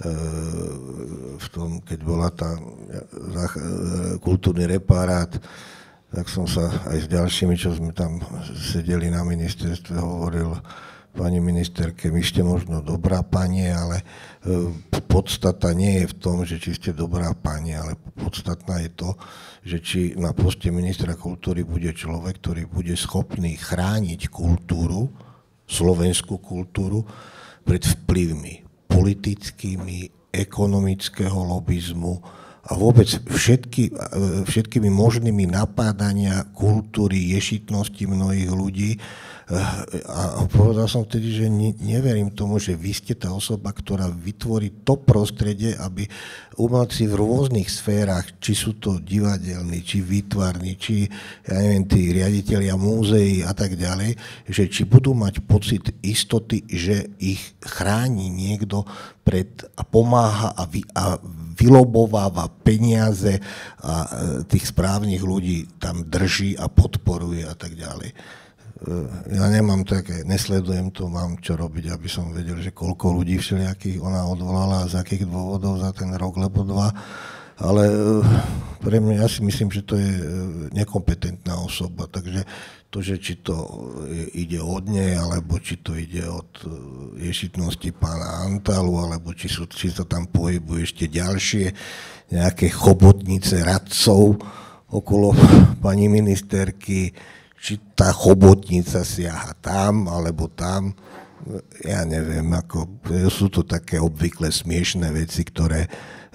v tom, keď bola tá kultúrny reparát, tak som sa aj s ďalšími, čo sme tam sedeli na ministerstve, hovoril pani ministerke, vy ste možno dobrá pani, ale podstata nie je v tom, že či ste dobrá pani, ale podstatná je to, že či na poste ministra kultúry bude človek, ktorý bude schopný chrániť kultúru, slovenskú kultúru, pred vplyvmi politickými, ekonomického lobizmu a vôbec všetkými možnými napádania kultúry, ješitnosti mnohých ľudí. A povedal som vtedy, že neverím tomu, že vy ste tá osoba, ktorá vytvorí to prostredie, aby umelci v rôznych sférach, či sú to divadelní, či výtvarní, či ja neviem, tí riaditelia múzeí a tak ďalej, že či budú mať pocit istoty, že ich chráni niekto a pomáha a vylobováva peniaze a tých správnych ľudí tam drží a podporuje a tak ďalej. Ja nemám také, nesledujem to, mám čo robiť, aby som vedel, že koľko ľudí všelijakých ona odvolala a z akých dôvodov za ten rok, lebo dva. Ale pre mňa, ja si myslím, že to je nekompetentná osoba, takže to, že či to ide od nej, alebo či to ide od ješitnosti pána Antalu, alebo či sa tam pohybujú ešte ďalšie nejaké chobotnice radcov okolo pani ministerky, či tá chobotnica siaha tam, alebo tam, ja neviem, sú to také obvykle smiešné veci, ktoré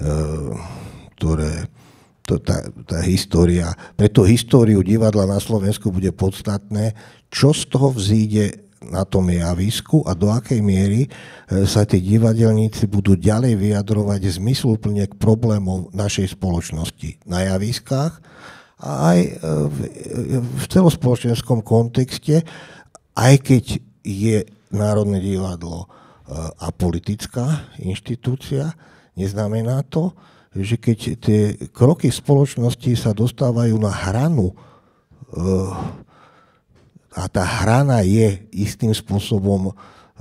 tá história, preto históriu divadla na Slovensku bude podstatné, čo z toho vzíde na tom javisku a do akej miery sa tí divadelníci budú ďalej vyjadrovať zmysluplne k problémom našej spoločnosti na javiskách, a aj v celospoločenskom kontexte, aj keď je Národné divadlo apolitická inštitúcia, neznamená to, že keď tie kroky spoločnosti sa dostávajú na hranu a tá hrana je istým spôsobom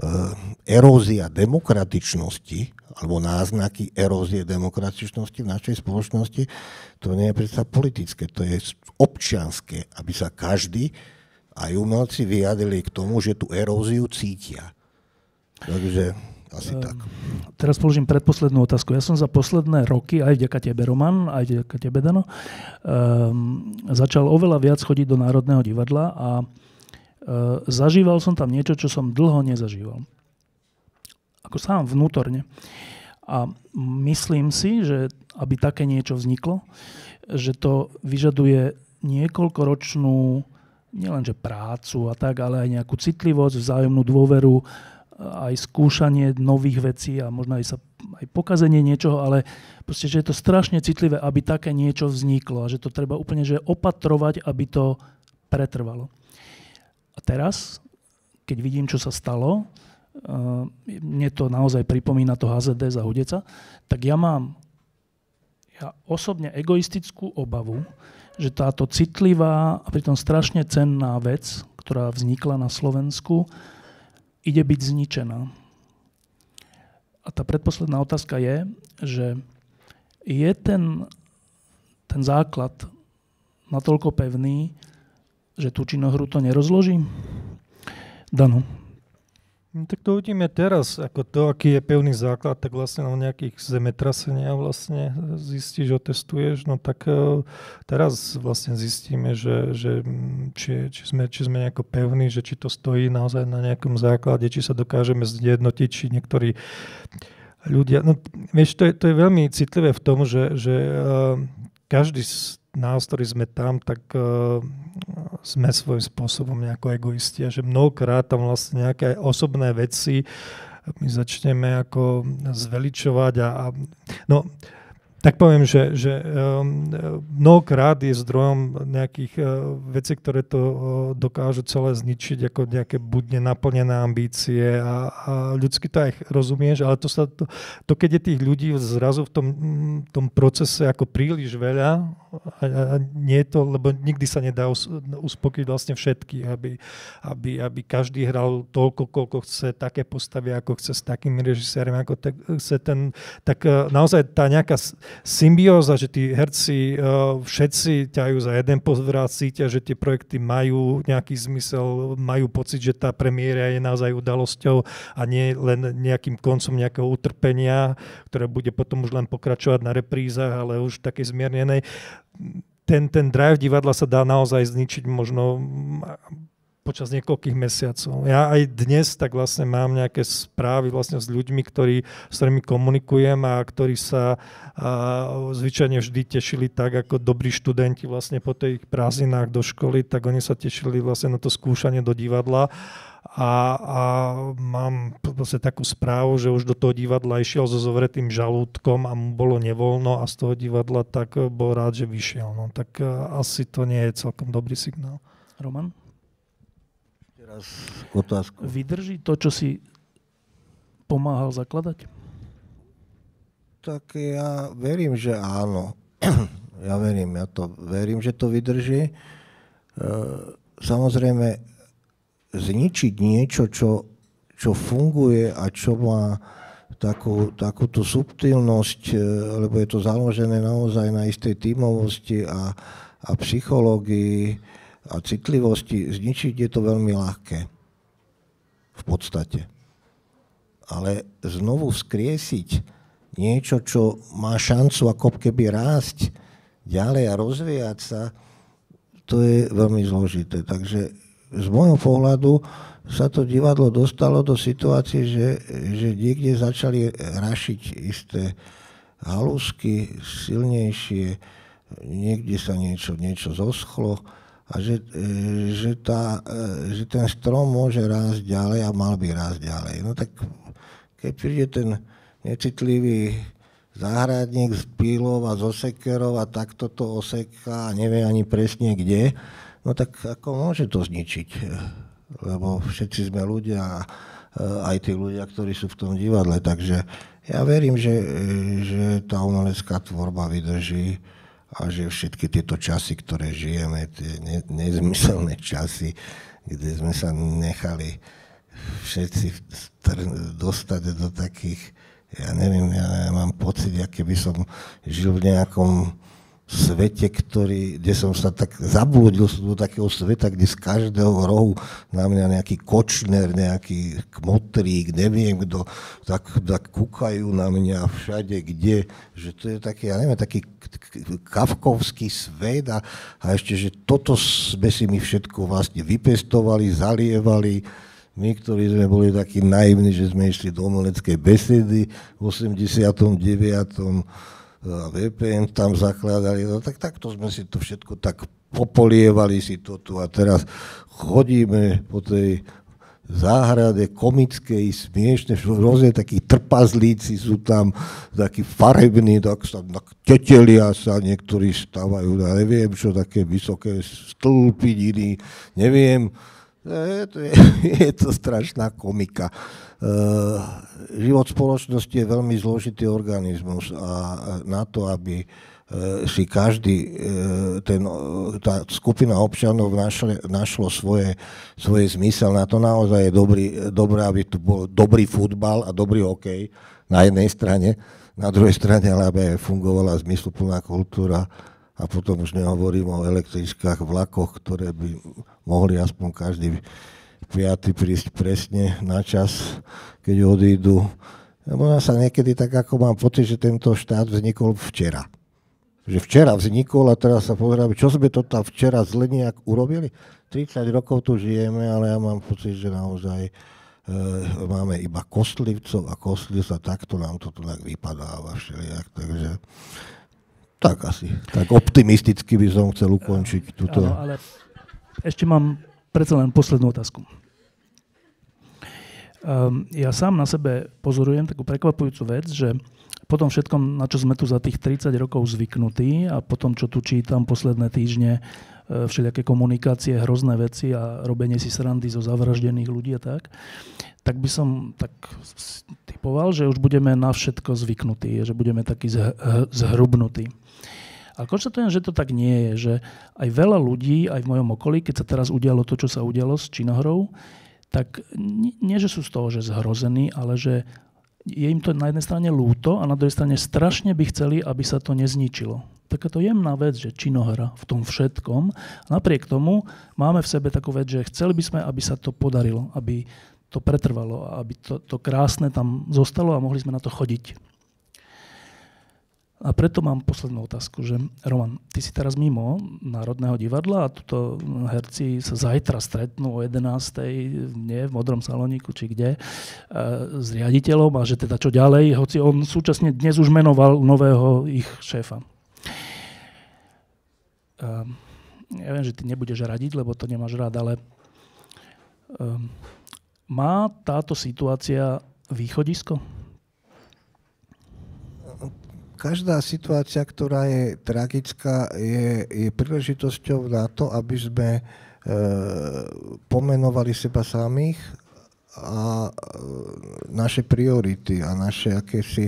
erózia demokratičnosti, alebo náznaky erózie demokratičnosti v našej spoločnosti, to nie je predsa politické, to je občianske, aby sa každý, aj umelci, vyjadrili k tomu, že tú eróziu cítia. Takže asi tak. Teraz položím predposlednú otázku. Ja som za posledné roky, aj vďaka tebe, Roman, aj vďaka tebe, Dano, začal oveľa viac chodiť do Národného divadla a zažíval som tam niečo, čo som dlho nezažíval. Ako sám vnútorne. A myslím si, že aby také niečo vzniklo, že to vyžaduje niekoľkoročnú nielenže prácu a tak, ale aj nejakú citlivosť, vzájomnú dôveru, aj skúšanie nových vecí a možno aj pokazenie niečoho, ale proste, že je to strašne citlivé, aby také niečo vzniklo a že to treba úplne že opatrovať, aby to pretrvalo. A teraz, keď vidím, čo sa stalo, mne to naozaj pripomína to HZD za Hudeca, tak ja mám osobne egoistickú obavu, že táto citlivá a pritom strašne cenná vec, ktorá vznikla na Slovensku, ide byť zničená. A tá predposledná otázka je, že je ten základ natoľko pevný, že tú činohru to nerozloží? Dano. Tak to uvidíme teraz, ako to, aký je pevný základ, tak vlastne na nejakých zemetraseniach vlastne zistíš, otestuješ, no tak teraz vlastne zistíme, že či sme nejako pevní, že či to stojí naozaj na nejakom základe, či sa dokážeme zjednotiť, či niektorí ľudia, no vieš, to je veľmi citlivé v tom, že každý z nás, ktorí sme tam, tak sme svojím spôsobom nejako egoisti a že mnohokrát tam vlastne nejaké osobné veci my začneme ako zveličovať no Tak poviem, že mnohokrát je zdrojom nejakých vecí, ktoré to dokážu celé zničiť, ako nejaké buď nenaplnené ambície a ľudsky to aj rozumieš, ale to keď je tých ľudí zrazu v tom procese ako príliš veľa, a nie je to, lebo nikdy sa nedá uspokojiť vlastne všetky, aby každý hral toľko, koľko chce, také postavy, ako chce, s takými režisérmi, ako chce tak naozaj tá nejaká symbióza, že tí herci všetci ťahajú za jeden pozvrat, cítia, že tie projekty majú nejaký zmysel, majú pocit, že tá premiéra je naozaj udalosťou a nie len nejakým koncom nejakého utrpenia, ktoré bude potom už len pokračovať na reprízach, ale už takej zmiernenej. Ten drive divadla sa dá naozaj zničiť možno počas niekoľkých mesiacov. Ja aj dnes tak vlastne mám nejaké správy vlastne s ľuďmi, s ktorými komunikujem a ktorí sa zvyčajne vždy tešili tak, ako dobrí študenti vlastne po tých prázdninách do školy, tak oni sa tešili vlastne na to skúšanie do divadla a mám vlastne takú správu, že už do toho divadla išiel so zovretým žalúdkom a mu bolo nevoľno a z toho divadla tak bol rád, že vyšiel. No, tak asi to nie je celkom dobrý signál. Roman? Otázku. Vydrží to, čo si pomáhal zakladať? Tak ja verím, že áno. Ja verím, že to vydrží. Samozrejme, zničiť niečo, čo funguje a čo má takúto subtilnosť, lebo je to založené naozaj na istej tímovosti a psychológii, a citlivosti, zničiť je to veľmi ľahké. V podstate. Ale znovu vzkriesiť niečo, čo má šancu ako keby rásť ďalej a rozvíjať sa, to je veľmi zložité. Takže z môjho pohľadu sa to divadlo dostalo do situácie, že niekde začali rašiť isté halúsky silnejšie, niekde sa niečo zoschlo, a že ten strom môže rásť ďalej a mal by rásť ďalej. No tak keď príde ten necitlivý záhradník z pílov a z osekerov a takto to oseká a nevie ani presne kde, no tak ako môže to zničiť? Lebo všetci sme ľudia a aj tí ľudia, ktorí sú v tom divadle. Takže ja verím, že tá umelecká tvorba vydrží a že všetky tieto časy, ktoré žijeme, tie nezmyselné časy, kde sme sa nechali všetci dostať do takých, ja neviem, ja mám pocit, aké by som žil v nejakom svete, kde som sa tak zablúdil do takého sveta, kde z každého rohu na mňa nejaký Kočner, nejaký Kmotrík, neviem kto, tak kúkajú na mňa všade, kde, že to je taký, ja neviem, taký kafkovský svet a ešte, že toto sme si my všetko vlastne vypestovali, zalievali. My, ktorí sme boli takí naivní, že sme išli do umeleckej besedy v 89. A VPN tam zakladali, no tak takto sme si to všetko tak popolievali si to tu a teraz chodíme po tej záhrade komickej, smiešne, rôzne takí trpazlíci sú tam, takí farební, tak sa tetelia sa, niektorí stávajú, ja neviem čo, také vysoké stĺpy, neviem. Je to strašná komika. Život spoločnosti je veľmi zložitý organizmus a na to, aby si každý, tá skupina občanov našlo svoje zmysel, na to naozaj je dobré, aby tu bol dobrý futbal a dobrý hokej na jednej strane, na druhej strane, ale aby fungovala zmysluplná kultúra. A potom už nehovorím o električkách, vlakoch, ktoré by mohli aspoň každý piaty prísť presne na čas, keď odídu. Lebo sa niekedy tak, ako mám pocit, že tento štát vznikol včera. Že včera vznikol a teraz sa pozrieme, čo sme to tam včera zle nejak urobili. 30 rokov tu žijeme, ale ja mám pocit, že naozaj máme iba kostlivcov a kostlivca, takto nám to tu tak vypadáva všelijak. Takže tak asi. Tak optimisticky by som chcel ukončiť túto. Áno, ale ešte mám predsa len poslednú otázku. Ja sám na sebe pozorujem takú prekvapujúcu vec, že po tom všetkom, na čo sme tu za tých 30 rokov zvyknutí a potom, čo tu čítam posledné týždne, všelijaké komunikácie, hrozné veci a robenie si srandy zo zavraždených ľudí a tak by som tak typoval, že už budeme na všetko zvyknutí, že budeme takí zhrubnutí. Ale konštatujem, že to tak nie je, že aj veľa ľudí, aj v mojom okolí, keď sa teraz udialo to, čo sa udialo s Činohrou, tak nie, že sú z toho, že zhrození, ale že je im to na jednej strane ľúto a na druhej strane strašne by chceli, aby sa to nezničilo. Takáto jemná vec, že Činohra v tom všetkom. Napriek tomu máme v sebe takú vec, že chceli by sme, aby sa to podarilo, aby to pretrvalo, aby to krásne tam zostalo a mohli sme na to chodiť. A preto mám poslednú otázku, že Roman, ty si teraz mimo Národného divadla a tuto herci sa zajtra stretnú o 11:00, nie, v Modrom salóniku, či kde, s riaditeľom a že teda čo ďalej, hoci on súčasne dnes už menoval nového ich šéfa. Ja viem, že ty nebudeš radiť, lebo to nemáš rád, ale má táto situácia východisko? Každá situácia, ktorá je tragická, je príležitosťou na to, aby sme pomenovali seba samých a naše priority a naše akési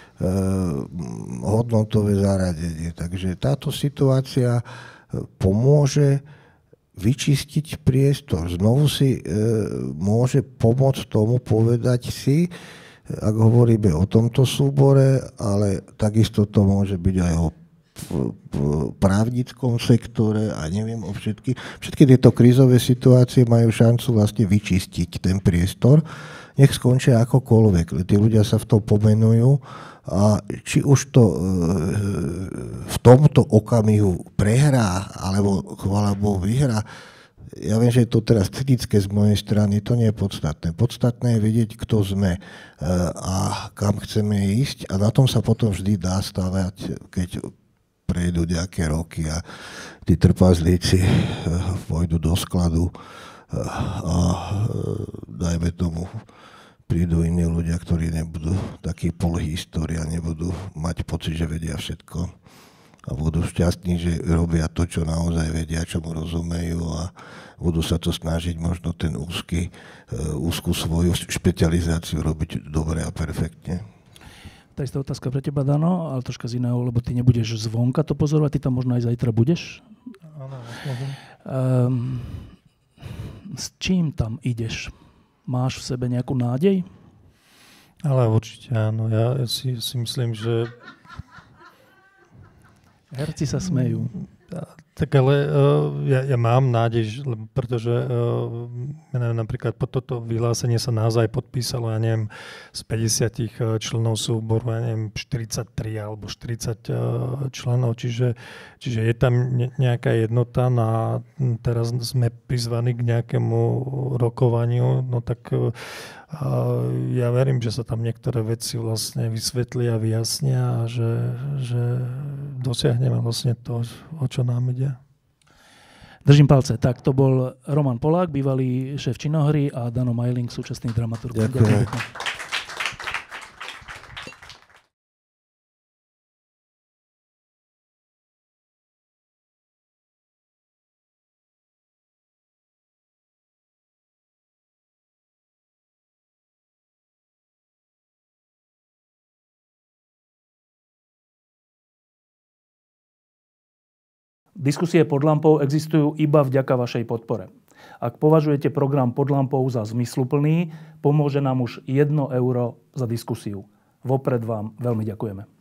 hodnotové zaradenie. Takže táto situácia pomôže vyčistiť priestor. Znovu si môže pomôcť tomu povedať si, ak hovoríme o tomto súbore, ale takisto to môže byť aj o právnickom sektore a neviem o všetky. Všetky tieto krízové situácie majú šancu vlastne vyčistiť ten priestor. Nech skončia akokoľvek. Tí ľudia sa v tom pomenujú a či už to v tomto okamihu prehrá alebo vyhrá, ja viem, že je to teraz cynické z mojej strany, to nie je podstatné. Podstatné je vedieť, kto sme a kam chceme ísť a na tom sa potom vždy dá stavať, keď prejdú nejaké roky a tí trpazlíci pôjdu do skladu a dajme tomu prídu iní ľudia, ktorí nebudú takí polhistória, nebudú mať pocit, že vedia všetko a budú šťastní, že robia to, čo naozaj vedia, čo mu rozumejú a budú sa to snažiť možno ten úzku svoju špecializáciu robiť dobre a perfektne. Tá istá otázka pre teba, Dano, ale troška z iného, lebo ty nebudeš zvonka to pozorovať, ty tam možno aj zajtra budeš. Áno, s čím tam ideš? Máš v sebe nejakú nádej? Ale určite áno. Ja si myslím, že herci sa smejú. Tak ale ja mám nádej, pretože napríklad po toto vyhlásenie sa naozaj podpísalo, ja neviem, z 50 členov súboru, ja neviem, 43 alebo 40 členov, čiže je tam nejaká jednota a teraz sme prizvaní k nejakému rokovaniu, no tak ja verím, že sa tam niektoré veci vlastne vysvetlia, vyjasnia a že dosiahneme vlastne to, o čo nám ide. Držím palce. Tak to bol Roman Polák, bývalý šéf Činohry a Dano Majling, súčasný dramaturg. Ďakujem. Diskusie pod lampou existujú iba vďaka vašej podpore. Ak považujete program Pod lampou za zmysluplný, pomôže nám už 1 euro za diskusiu. Vopred vám veľmi ďakujeme.